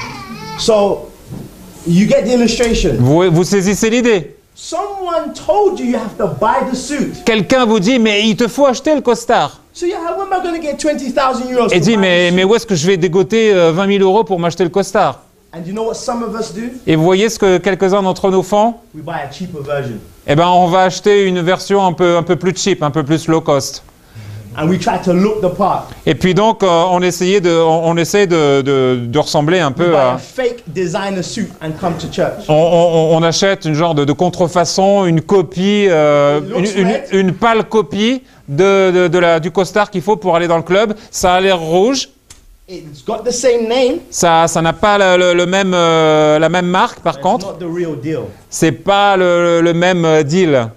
So you get the illustration. Vous, vous saisissez l'idée. Someone told you you have to buy the suit. Quelqu'un vous dit, mais il te faut acheter le costard. So yeah, how am I going to get twenty thousand euros? Et to dit, buy mais, the mais suit? où est-ce que je vais dégoter euh, vingt mille euros pour m'acheter le costard? And you know what some of us do? Et vous voyez ce que quelques-uns d'entre nous font? We buy a cheaper version. Eh bien, on va acheter une version un peu, un peu plus cheap, un peu plus low cost. And we try to look the part. Et puis donc, euh, on, essayait de, on, on essaie de, de, de ressembler un We peu buy a à... fake designer suit and come to church. On, on- on achète une genre de, de contrefaçon, une copie, euh, It looks une, une- red. une pâle copie de, de- de la, du costard qu'il faut pour aller dans le club. Ça a l'air rouge, It's got the same name. ça ça n'a pas le, le- le même, euh, la même marque par It's contre. not the real deal. C'est pas le, le même euh, deal.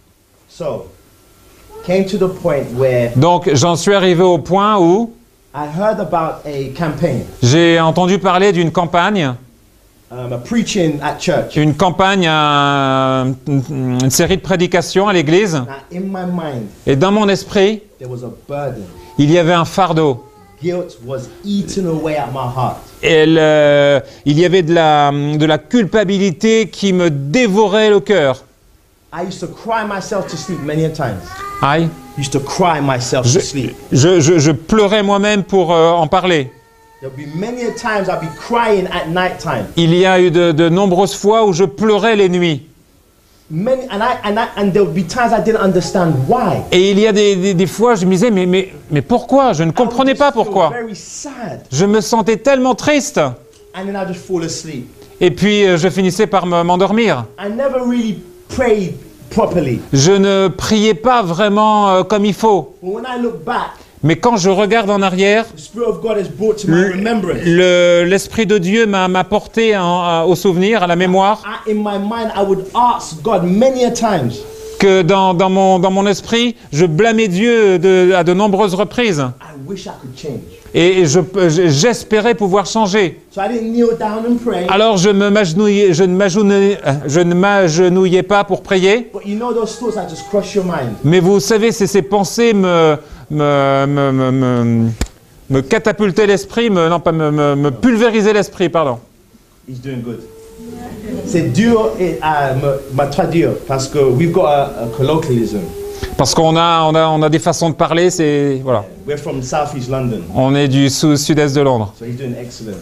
So, came to the point where Donc j'en suis arrivé au point où I heard about a campaign, j'ai entendu parler d'une campagne, um, a preaching at church. une campagne, un- une, une série de prédications à l'église. Now, in my mind, Et dans mon esprit, there was a burden. il y avait un fardeau. Guilt was eating away at my heart. Et le- il y avait de la, de la culpabilité qui me dévorait le cœur. I used to cry myself to sleep many a times. Aïe. Used to cry myself Je, to sleep. je, je- je pleurais moi-même pour euh, en parler. There'll be many a times I'll be crying at night time. Il y a eu de, de nombreuses fois où je pleurais les nuits. Many, and I, and I, and there'll be times I didn't understand why. Et il y a des, des, des fois, je me disais, mais, mais, mais pourquoi? Je ne I would comprenais just pas feel pourquoi. Very sad. Je me sentais tellement triste. And then I just fall asleep. Et puis, euh, je finissais par me- m'endormir. I never really prayed properly. Je ne priais pas vraiment euh, comme il faut. But when I look back, Mais quand je regarde en arrière, the Spirit of God has brought to my le- remembrance. le- l'Esprit de Dieu m'a m'a porté en- à- au souvenir, à la mémoire, I, in my mind, I would ask God many a times, que dans, dans, mon, dans mon esprit, je blâmais Dieu de, à de nombreuses reprises. I wish I could change. Et je, j'espérais pouvoir changer. So I didn't kneel down and pray. Alors je, me m'agenouillais, je, ne m'agenouillais, je ne m'agenouillais pas pour prier. But you know those thoughts that just cross your mind. Mais vous savez, c'est ces pensées me, me, me, me, me, me catapultaient l'esprit, me, non pas me, me, me pulvériser l'esprit, pardon. He's doing good. C'est dur et à me, me traduire parce que we've got a, a colloquialism. Parce qu'on a, on a, on a des façons de parler, c'est voilà. We're from South East London. On est du sud- sud-est de Londres. So he's doing excellent.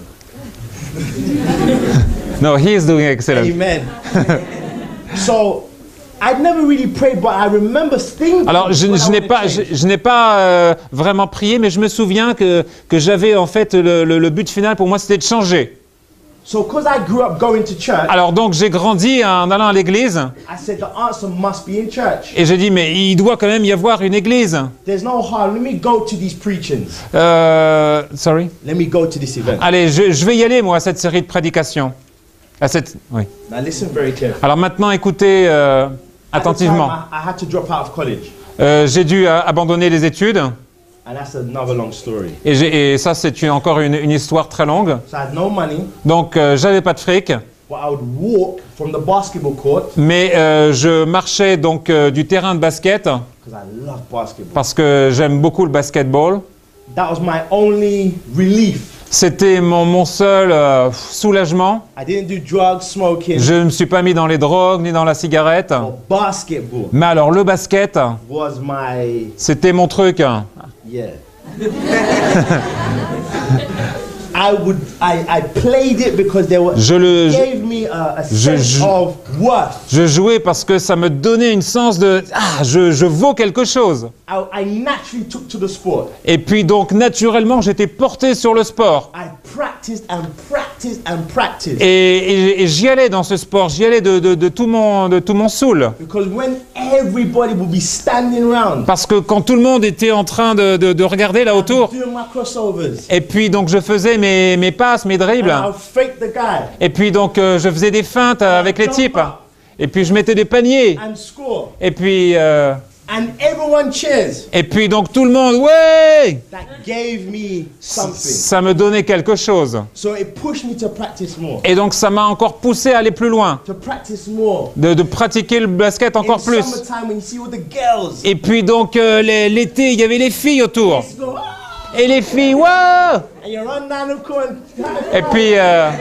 No, he is doing excellent. Amen. So I'd never really prayed, but I remember thinking. Alors, je, what I je n'ai wanna pas, change. je, je n'ai pas euh, vraiment prié, mais je me souviens que, que j'avais en fait le, le, le but final pour moi, c'était de changer. So because I grew up going to church, Alors donc, j'ai grandi en allant à l'église I said the answer must be in church. et j'ai dit, mais il doit quand même y avoir une église. There's no harm. Let me go to these preachings. Euh, sorry. Let me go to this event. Allez, je, je vais y aller moi à cette série de prédications. À cette, oui. Now listen very carefully. Alors maintenant, écoutez euh, At the time, attentivement. I, I had to drop out of college, Euh, j'ai dû euh, abandonner les études and that's another long story. et, j'ai, et ça, c'est une- encore une, une histoire très longue. So I had no money, Donc, euh, j'avais pas de fric, but I would walk from the basketball court mais euh, je marchais donc euh, du terrain de basket because I love basketball. parce que j'aime beaucoup le basketball. That was my only relief. C'était mon, mon seul euh, soulagement. I didn't do drugs, smoking, Je ne me suis pas mis dans les drogues ni dans la cigarette. but basketball Mais alors, le basket, was my c'était mon truc. yeah. I would I, I played it because they were Je le, je, gave me a, a je- sense je- of worth. je jouais parce que ça me donnait une sens de « Ah, je, je vaux quelque chose ». I, I naturally took to the sport. Et puis donc, naturellement, j'étais porté sur le sport. I practiced and practiced and practiced. Et, et- et j'y allais dans ce sport, j'y allais de, de, de tout mon, de tout mon soul. Because when everybody would be standing around, Parce que quand tout le monde était en train de, de, de regarder là autour, doing my crossovers, et puis donc je faisais mes, mes passes, mes dribbles, and I'll fake the guy et puis donc euh, je faisais des feintes euh, avec les types, et puis je mettais des paniers, and score, et puis, euh, and everyone cheers. et puis donc tout le monde, ouais, That gave me something. ça me donnait quelque chose. So it pushed me to practice more, Et donc ça m'a encore poussé à aller plus loin, to practice more. de, de pratiquer le basket encore In plus. summertime, when you see all the girls, Et puis donc euh, les- l'été, il y avait les filles autour. let's go, ah! Et les filles, wow! And you run down the court. Et puis, euh,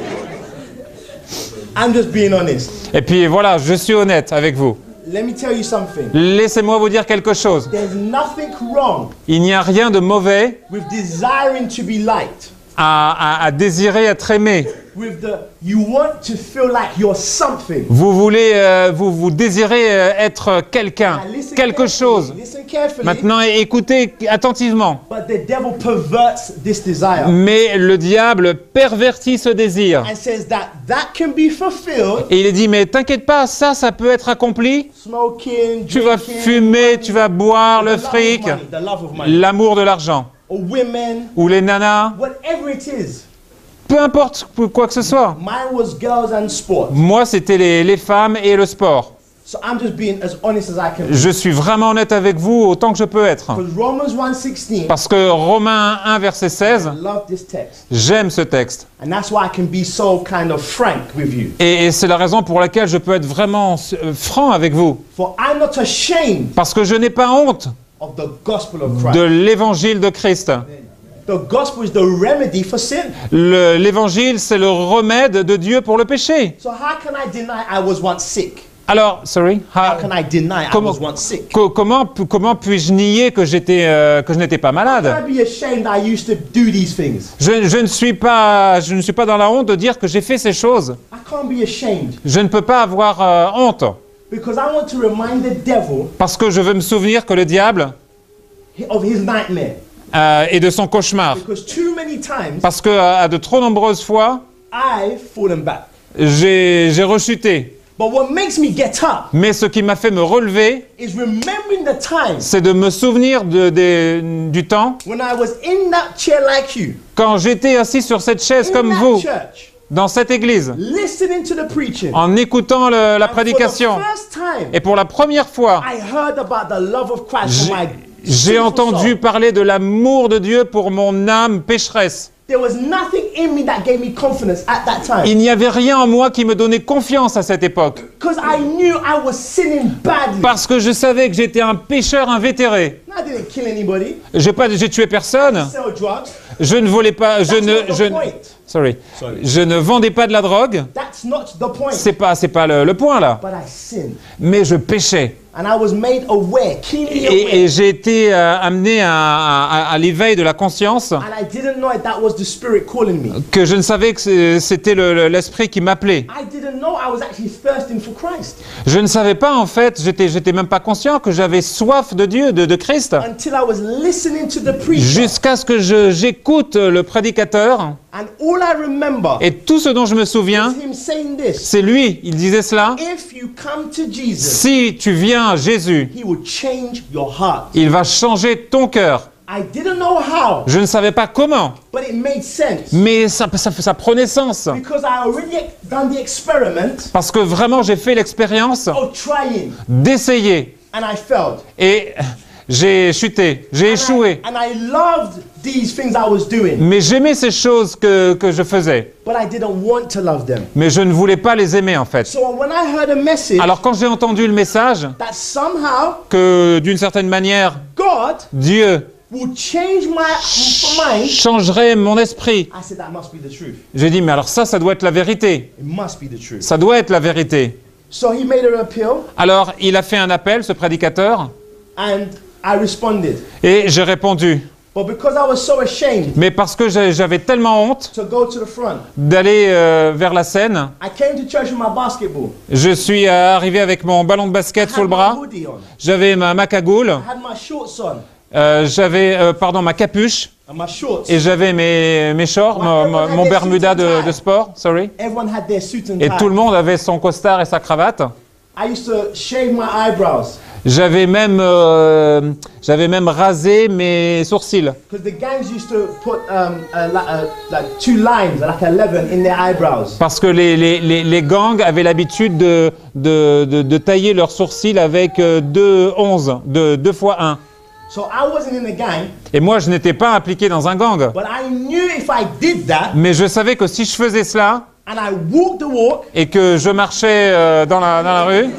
I'm just being honest. et puis voilà, je suis honnête avec vous. Let me tell you something. Laissez-moi vous dire quelque chose. There's nothing wrong Il n'y a rien de mauvais with desiring to be liked. à, à- à désirer être aimé. With the you want to feel like you're something. Vous voulez, euh, vous, vous désirez euh, être quelqu'un, Now listen quelque carefully, chose. Listen carefully. Maintenant, écoutez attentivement. But the devil perverts this desire Mais le diable pervertit ce désir. and says that that can be fulfilled. Et il dit, mais t'inquiète pas, ça, ça peut être accompli. Smoking, Tu vas drinking, fumer, tu vas boire, the le love of fric, money, the love of money, l'amour de l'argent. or women, Ou les nanas, whatever it is. peu importe quoi que ce soit. Mine was girls and sport. Moi, c'était les, les femmes et le sport. So I'm just being as honest as I can. be. Je suis vraiment honnête avec vous autant que je peux être. Because Romans one sixteen, Parce que Romains un, verset seize, I love this text. j'aime ce texte. And that's why I can be so kind of frank with you. Et, et c'est la raison pour laquelle je peux être vraiment euh, franc avec vous. For I'm not ashamed Parce que je n'ai pas honte of the gospel of Christ. de l'évangile de Christ. The gospel is the remedy for sin. Le- L'évangile, c'est le remède de Dieu pour le péché. So how can I deny I was once sick? Alors, sorry, How ha- can I deny I Comment- was once sick? co- comment, pu- comment puis-je nier que, j'étais, euh, que je n'étais pas Can malade? I be ashamed I used to do these things? Je, je ne suis pas, je ne suis pas dans la honte de dire que j'ai fait ces choses. I can't be ashamed Je ne peux pas avoir euh, honte. because I want to remind the devil Parce que je veux me souvenir que le diable of his nightmare. euh, est de son cauchemar. Because too many times Parce que à de trop nombreuses fois, I've fallen back. j'ai j'ai rechuté. But what makes me get up Mais ce qui m'a fait me relever, is remembering the times c'est de me souvenir de, des- du temps when I was in that chair like you, quand j'étais assis sur cette chaise in comme that vous, church, dans cette église, listening to the preaching. en écoutant le- la And for the prédication. first time, Et pour la première fois, I heard about the love of Christ for my j'ai sinful entendu soul. parler de l'amour de Dieu pour mon âme pécheresse. There was nothing in me that gave me confidence at that time. Il n'y avait rien en moi qui me donnait confiance à cette époque. Because I knew I was sinning badly. Parce que je savais que j'étais un pécheur invétéré. I didn't kill anybody, J'ai pas, j'ai tué personne. sell drugs. Je ne volais pas, je That's ne, not the je, point. sorry, Sorry. je ne vendais pas de la drogue. That's not the point. C'est pas, c'est pas le, le point là. But I sinned. Mais je péchais. And I was made aware, keenly Et, aware. et j'ai été euh, amené à, à- à l'éveil de la conscience, And I didn't know it, that was the Spirit calling me. que je ne savais que c'est- c'était le- le- l'esprit qui m'appelait. I didn't know I was actually thirsting for Christ Je ne savais pas en fait, j'étais, j'étais même pas conscient que j'avais soif de Dieu, de, de Christ, until I was listening to the preacher. jusqu'à ce que je- j'écoute le prédicateur. And all I remember Et tout ce dont je me souviens, is him saying this. c'est lui, il disait cela. If you come to Jesus, Si tu viens à Jésus, he will change your heart. il va changer ton cœur. I didn't know how, Je ne savais pas comment, but it made sense. mais ça, ça, ça prenait sens. Because I already done the experiment Parce que vraiment, j'ai fait l'expérience of trying, d'essayer. and I failed. Et j'ai chuté, j'ai And échoué. I, and I loved these things I was doing, Mais j'aimais ces choses que, que je faisais. but I didn't want to love them. Mais je ne voulais pas les aimer en fait. So when I heard a message Alors quand j'ai entendu le message that somehow que d'une certaine manière, God Dieu will change my mind, changerait mon esprit, I said that must be the truth. j'ai dit mais alors ça, ça doit être la vérité. It must be the truth. Ça doit être la vérité. So he made an appeal, Alors il a fait un appel, ce prédicateur, and I responded. et j'ai répondu. But because I was so ashamed Mais parce que j'ai- j'avais tellement honte to go to the front, d'aller euh, vers la scène, I came to church with my basketball. je suis euh, arrivé avec mon ballon de basket I sous had le my bras, hoodie on. j'avais ma, ma cagoule, I had my shorts on euh, j'avais euh, pardon ma capuche and my shorts. et j'avais mes, mes shorts, mon, mon- mon bermuda de, de sport, sorry. Everyone had their suit and Et tie. tout le monde avait son costard et sa cravate. I used to shave my eyebrows J'avais même, euh, j'avais même rasé mes sourcils. because the gangs used to put um, uh, like, uh, like two lines, like eleven, in their eyebrows. Parce que les, les, les, les gangs avaient l'habitude de, de, de, de tailler leurs sourcils avec euh, deux onze, de deux fois un. So I wasn't in a gang, Et moi, je n'étais pas impliqué dans un gang. but I knew if I did that Mais je savais que si je faisais cela and I walked the walk, et que je marchais euh, dans, la, dans la rue,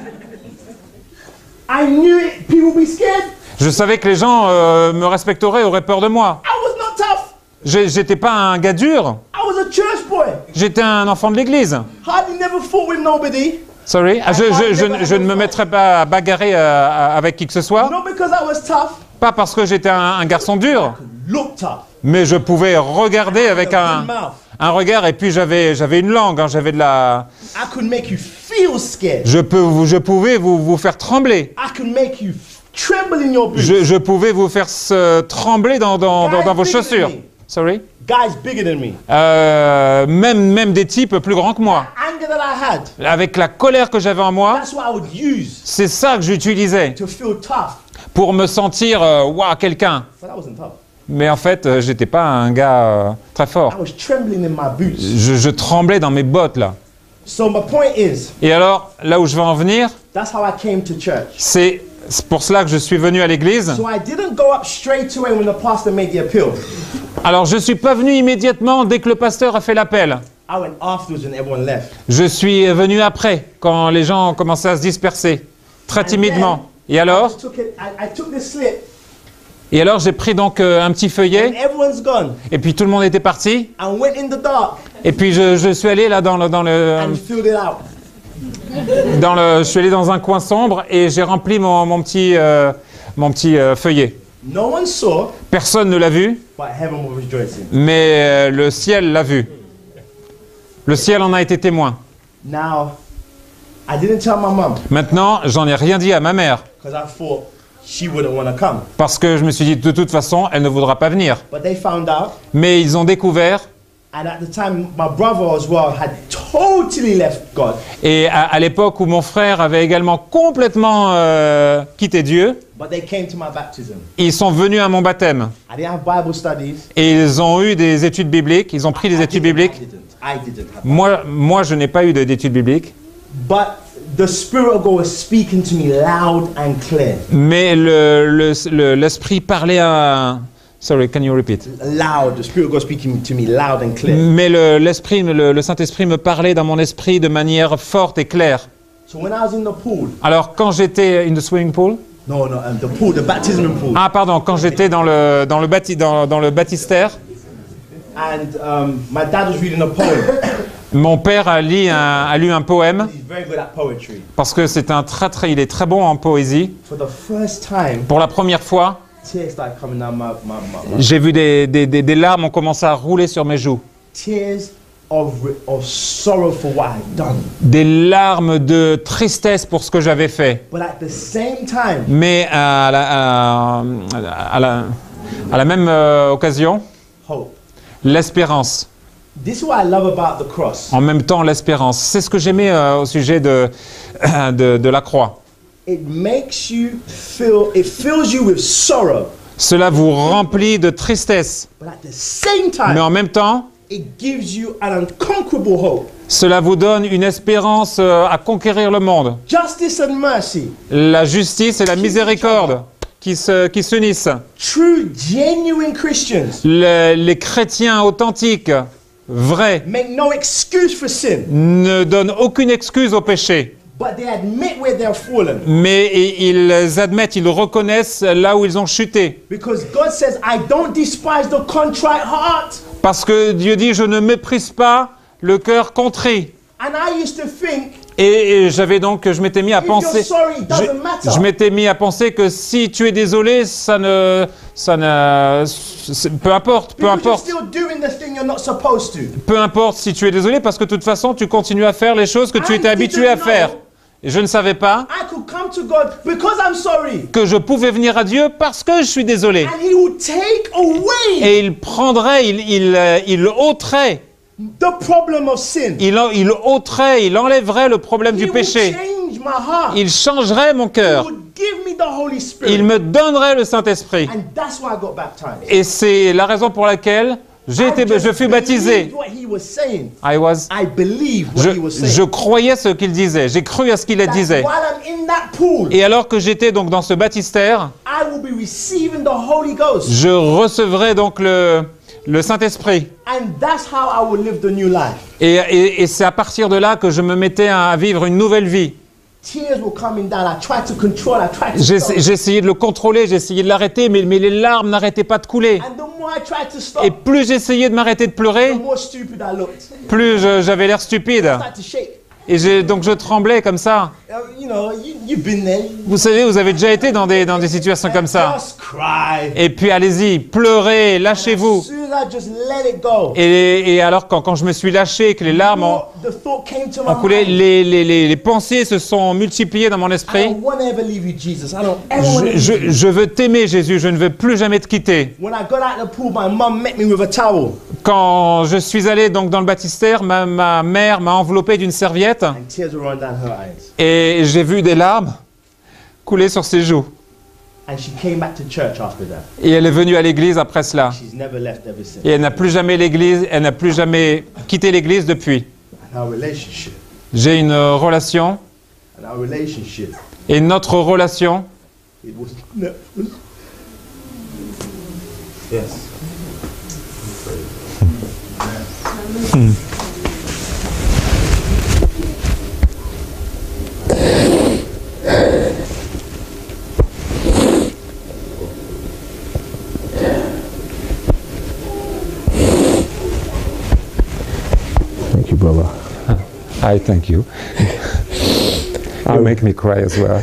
I knew it, people would be scared. je savais que les gens euh, me respecteraient, auraient peur de moi. I was not tough. J'ai- J'étais pas un gars dur, I was a church boy. j'étais un enfant de l'église. Hardly never fought with nobody. Sorry. Ah, je, je, je, ne- je ne me mettrais pas à bagarrer euh, avec qui que ce soit. Not because I was tough, Pas parce que j'étais un, un garçon dur, look tough. mais je pouvais regarder avec A un, good mouth. un regard et puis j'avais j'avais une langue, hein, j'avais de la... I could make you feel scared. Je, peux, vous- je pouvais vous, vous faire trembler. I could make you f- tremble in your boots. Je, je pouvais vous faire se trembler dans, dans, dans, dans vos chaussures. Sorry. Guys bigger than me. Euh, même, même des types plus grands que moi. Anger that I had, Avec la colère que j'avais en moi, that's what I would use c'est ça que j'utilisais to feel tough. pour me sentir, euh, waouh, quelqu'un. But I wasn't tough. Mais en fait, euh, j'étais pas un gars euh, très I fort. was trembling in my boots. Je, je tremblais dans mes bottes là. So my point is, Et alors, là où je veux en venir, that's how I came to church. c'est c'est pour cela que je suis venu à l'église. So I didn't go up straight away when the pastor made the appeal. Alors, je suis pas venu immédiatement dès que le pasteur a fait l'appel. I went afterwards when everyone left. Je suis venu après, quand les gens ont commencé à se disperser, très timidement. Et I alors, just took it, I, I took this slip, et alors j'ai pris donc euh, un petit and feuillet, everyone's gone, et puis tout le monde était parti. and went in the dark Et puis je, je suis allé là dans le, dans le, and filled it out. dans le, je suis allé dans un coin sombre et j'ai rempli mon, mon petit, euh, mon petit euh, feuillet. No one saw, Personne ne l'a vu, but heaven was rejoicing. mais euh, le ciel l'a vu. Le ciel en a été témoin. Now, I didn't tell my mom Maintenant, j'en ai rien dit à ma mère, because I thought she wouldn't want to come. parce que je me suis dit de toute façon, elle ne voudra pas venir. But they found out, Mais ils ont découvert, And at the time, my brother as well had totally left God. Et à, à l'époque où mon frère avait également complètement euh, quitté Dieu, But they came to my baptism. ils sont venus à mon baptême. I didn't have Bible studies. Et ils ont eu des études bibliques, ils ont pris des I études didn't, bibliques. I didn't. I didn't have Moi, moi je n'ai pas eu de- d'études bibliques. But the Spirit of God was speaking to me loud and clear. Mais le- le- le- l'esprit parlait à... Sorry, can you repeat? Loud. The Spirit of God speaking to me loud and clear. Mais le, l'esprit, le, le Saint-Esprit me parlait dans mon esprit de manière forte et claire. So when I was in the pool, Alors, quand j'étais in the swimming pool, no, no, um, the pool, the baptism pool, ah pardon, quand j'étais dans le, dans, le bati, dans, dans le baptistère, and um, my dad was reading a poem. mon père a lu un, a lu un poème, He's very good at poetry. parce que c'est un très, très, il est très bon en poésie. For the first time, Pour la première fois, tears started coming down my, my, my, my j'ai vu des, des, des, des larmes ont commencé à rouler sur mes joues. tears of, re- of sorrow for what I've done. Des larmes de tristesse pour ce que j'avais fait. But at the same time, Mais à la, à, à la, à la même euh, occasion, hope. l'espérance. This is what I love about the cross. En même temps, l'espérance. C'est ce que j'aimais euh, au sujet de, de, de la croix. It makes you feel, it fills you with sorrow. Cela vous remplit de tristesse. But at the same Mais time, en même temps, it gives you an unconquerable hope. cela vous donne une espérance euh, à conquérir le monde. Justice and mercy. La justice et la miséricorde qui se, qui s'unissent. True, genuine Christians Les, les chrétiens authentiques, vrais, make no excuse for sin, ne donnent aucune excuse au péché. but they admit where they're fallen. Mais i- ils admettent, ils reconnaissent là où ils ont chuté. Because God says, I don't despise the contrite heart. Parce que Dieu dit, je ne méprise pas le cœur contrit. And I used to think, Et, et j'avais donc, je m'étais mis à if you're penser, sorry, it doesn't je, je matter. m'étais mis à penser que si tu es désolé, ça ne, ça ne, c'est- peu importe, peu Because you're importe, still doing the thing you're not supposed to. peu importe si tu es désolé, parce que de toute façon, tu continues à faire les choses que tu I étais habitué à didn't faire. know. Et je ne savais pas I could come to God because I'm sorry. que je pouvais venir à Dieu parce que je suis désolé. And He will take away Et il prendrait, il, il, euh, il ôterait, the problem of sin. il, en- il ôterait, il enlèverait le problème He du will péché. change my heart. Il changerait mon He cœur. would give me the Holy Il Spirit. me donnerait le Saint-Esprit. And that's why I got baptized. Et c'est la raison pour laquelle j'ai I été, just je fus baptisé. believed what he was saying. I was, I believe what je, he was je saying. croyais ce qu'il disait. J'ai cru à ce qu'il That disait. while I'm in that pool, Et alors que j'étais donc dans ce baptistère, I will be receiving the Holy Ghost. je recevrai donc le, le Saint-Esprit. And that's how I will live the new life. Et, et- et c'est à partir de là que je me mettais à vivre une nouvelle vie. Tears were coming down. I tried to control. I tried to J'ai stop. j'ai essayé de le contrôler, j'ai essayé de l'arrêter, mais, mais les larmes n'arrêtaient pas de couler. And the more I tried to Et stop, plus j'essayais de m'arrêter de pleurer, the more stupid I looked. plus je- j'avais l'air stupide. I started to shake. Et j'ai- donc je tremblais comme ça. Uh, You know, you, you've been there. Vous savez, vous avez déjà été dans des, dans des situations comme ça. Just cry. Et puis allez-y, pleurez, As lâchez-vous. soon as I just let it go, Et, et alors quand, quand je me suis lâché, que les larmes ont, the thought came to ont my coulé, mind. les, les, les, les pensées se sont multipliées dans mon I esprit. don't want to ever leave you, Jesus. I don't ever want to Je, leave je, you. je veux t'aimer, Jésus, je ne veux plus jamais te quitter. When I got out of the pool, my mum met me with a towel. Quand je suis allé donc dans le baptistère, ma, ma mère m'a enveloppé d'une serviette And tears were running down her eyes. et j'ai vu des larmes couler sur ses joues. And she came back to church after that. Et elle est venue à l'église après cela. She's never left ever since. Et elle n'a plus jamais l'église, elle n'a plus jamais quitté l'église depuis. And our relationship, J'ai une euh, relation and our relationship, et notre relation, it was never. Yes. Thank you, brother. I thank you. You make me cry as well.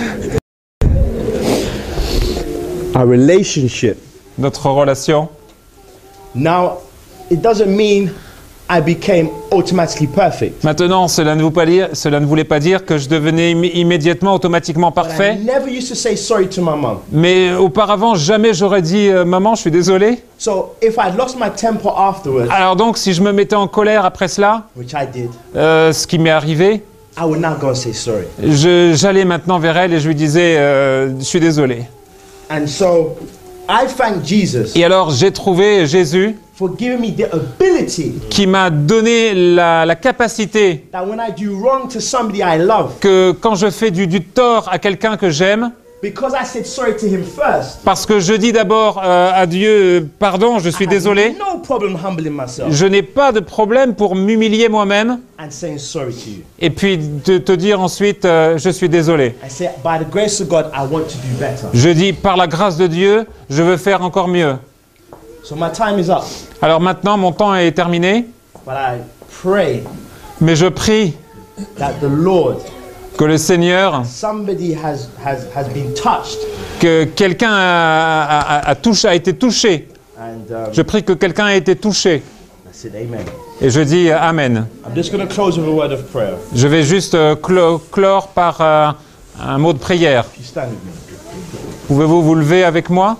Our relationship. Notre relation, Now, it doesn't mean I became automatically perfect. Maintenant, cela ne, vous pas dire, cela ne voulait pas dire que je devenais imm- immédiatement, automatiquement But I parfait. never used to say sorry to my mom. Mais auparavant, jamais j'aurais dit euh, « Maman, je suis désolé So if I'd lost my temper ». afterwards, Alors donc, si je me mettais en colère après cela, which I did, euh, ce qui m'est arrivé, I would now go and say sorry. je- j'allais maintenant vers elle et je lui disais euh, « Je suis désolé ». And so I thank Jesus Et alors, j'ai trouvé Jésus for giving me the ability qui m'a donné la, la capacité that when I do wrong to somebody I love, que quand je fais du, du tort à quelqu'un que j'aime, because I said sorry to him first, parce que je dis d'abord euh, à Dieu euh, « Pardon, je suis I have désolé », no problem humbling myself je n'ai pas de problème pour m'humilier moi-même and saying sorry to you. et puis te, te dire ensuite euh, « Je suis désolé ». I say, by the grace of God, I want to do better. Je dis, par la grâce de Dieu, je veux faire encore mieux. So my time is up, Alors maintenant, mon temps est terminé, but I pray mais je prie that the Lord, que le Seigneur, somebody has, has, has been touched, que quelqu'un a, a- a- a touché- a été touché. and um, Je prie que quelqu'un ait été touché. I said amen. Et je dis Amen. I'm just going to close with a word of prayer. Je vais juste euh, clo- clore par euh, un mot de prière. If you stand with me. Pouvez-vous vous lever avec moi?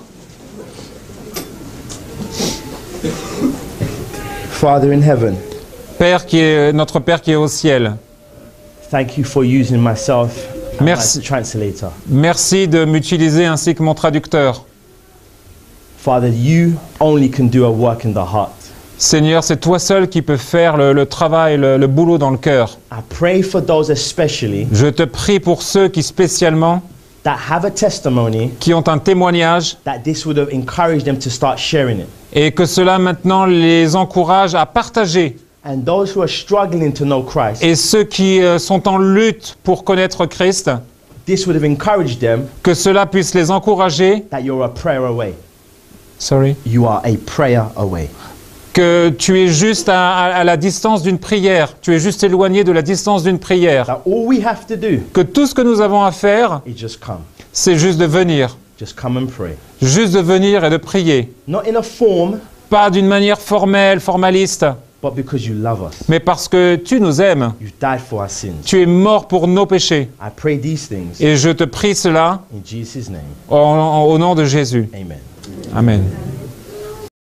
Father in heaven, Père qui est, notre Père qui est au ciel, thank you for using myself as Merci. my translator. merci de m'utiliser ainsi que mon traducteur. Father, you only can do a work in the heart. Seigneur, c'est toi seul qui peux faire le, le travail, le, le boulot dans le cœur. I pray for those especially Je te prie pour ceux qui spécialement, that have a testimony qui ont un témoignage that this would have encouraged them to start sharing it. et que cela maintenant les encourage à partager. And those who are struggling to know Christ, Et ceux qui euh, sont en lutte pour connaître Christ, this would have encouraged them que cela puisse les encourager. that you're a prayer away. Sorry. You are a prayer away. Que tu es juste à, à- à la distance d'une prière. Tu es juste éloigné de la distance d'une prière. That all we have to do Que tout ce que nous avons à faire, is just come. c'est juste de venir. Just come and pray. Juste de venir et de prier. Not in a form, Pas d'une manière formelle, formaliste, but because you love us. mais parce que tu nous aimes. You died for our sins. Tu es mort pour nos péchés. I pray these things Et je te prie cela in Jesus' name. en- en- au nom de Jésus. Amen. Amen.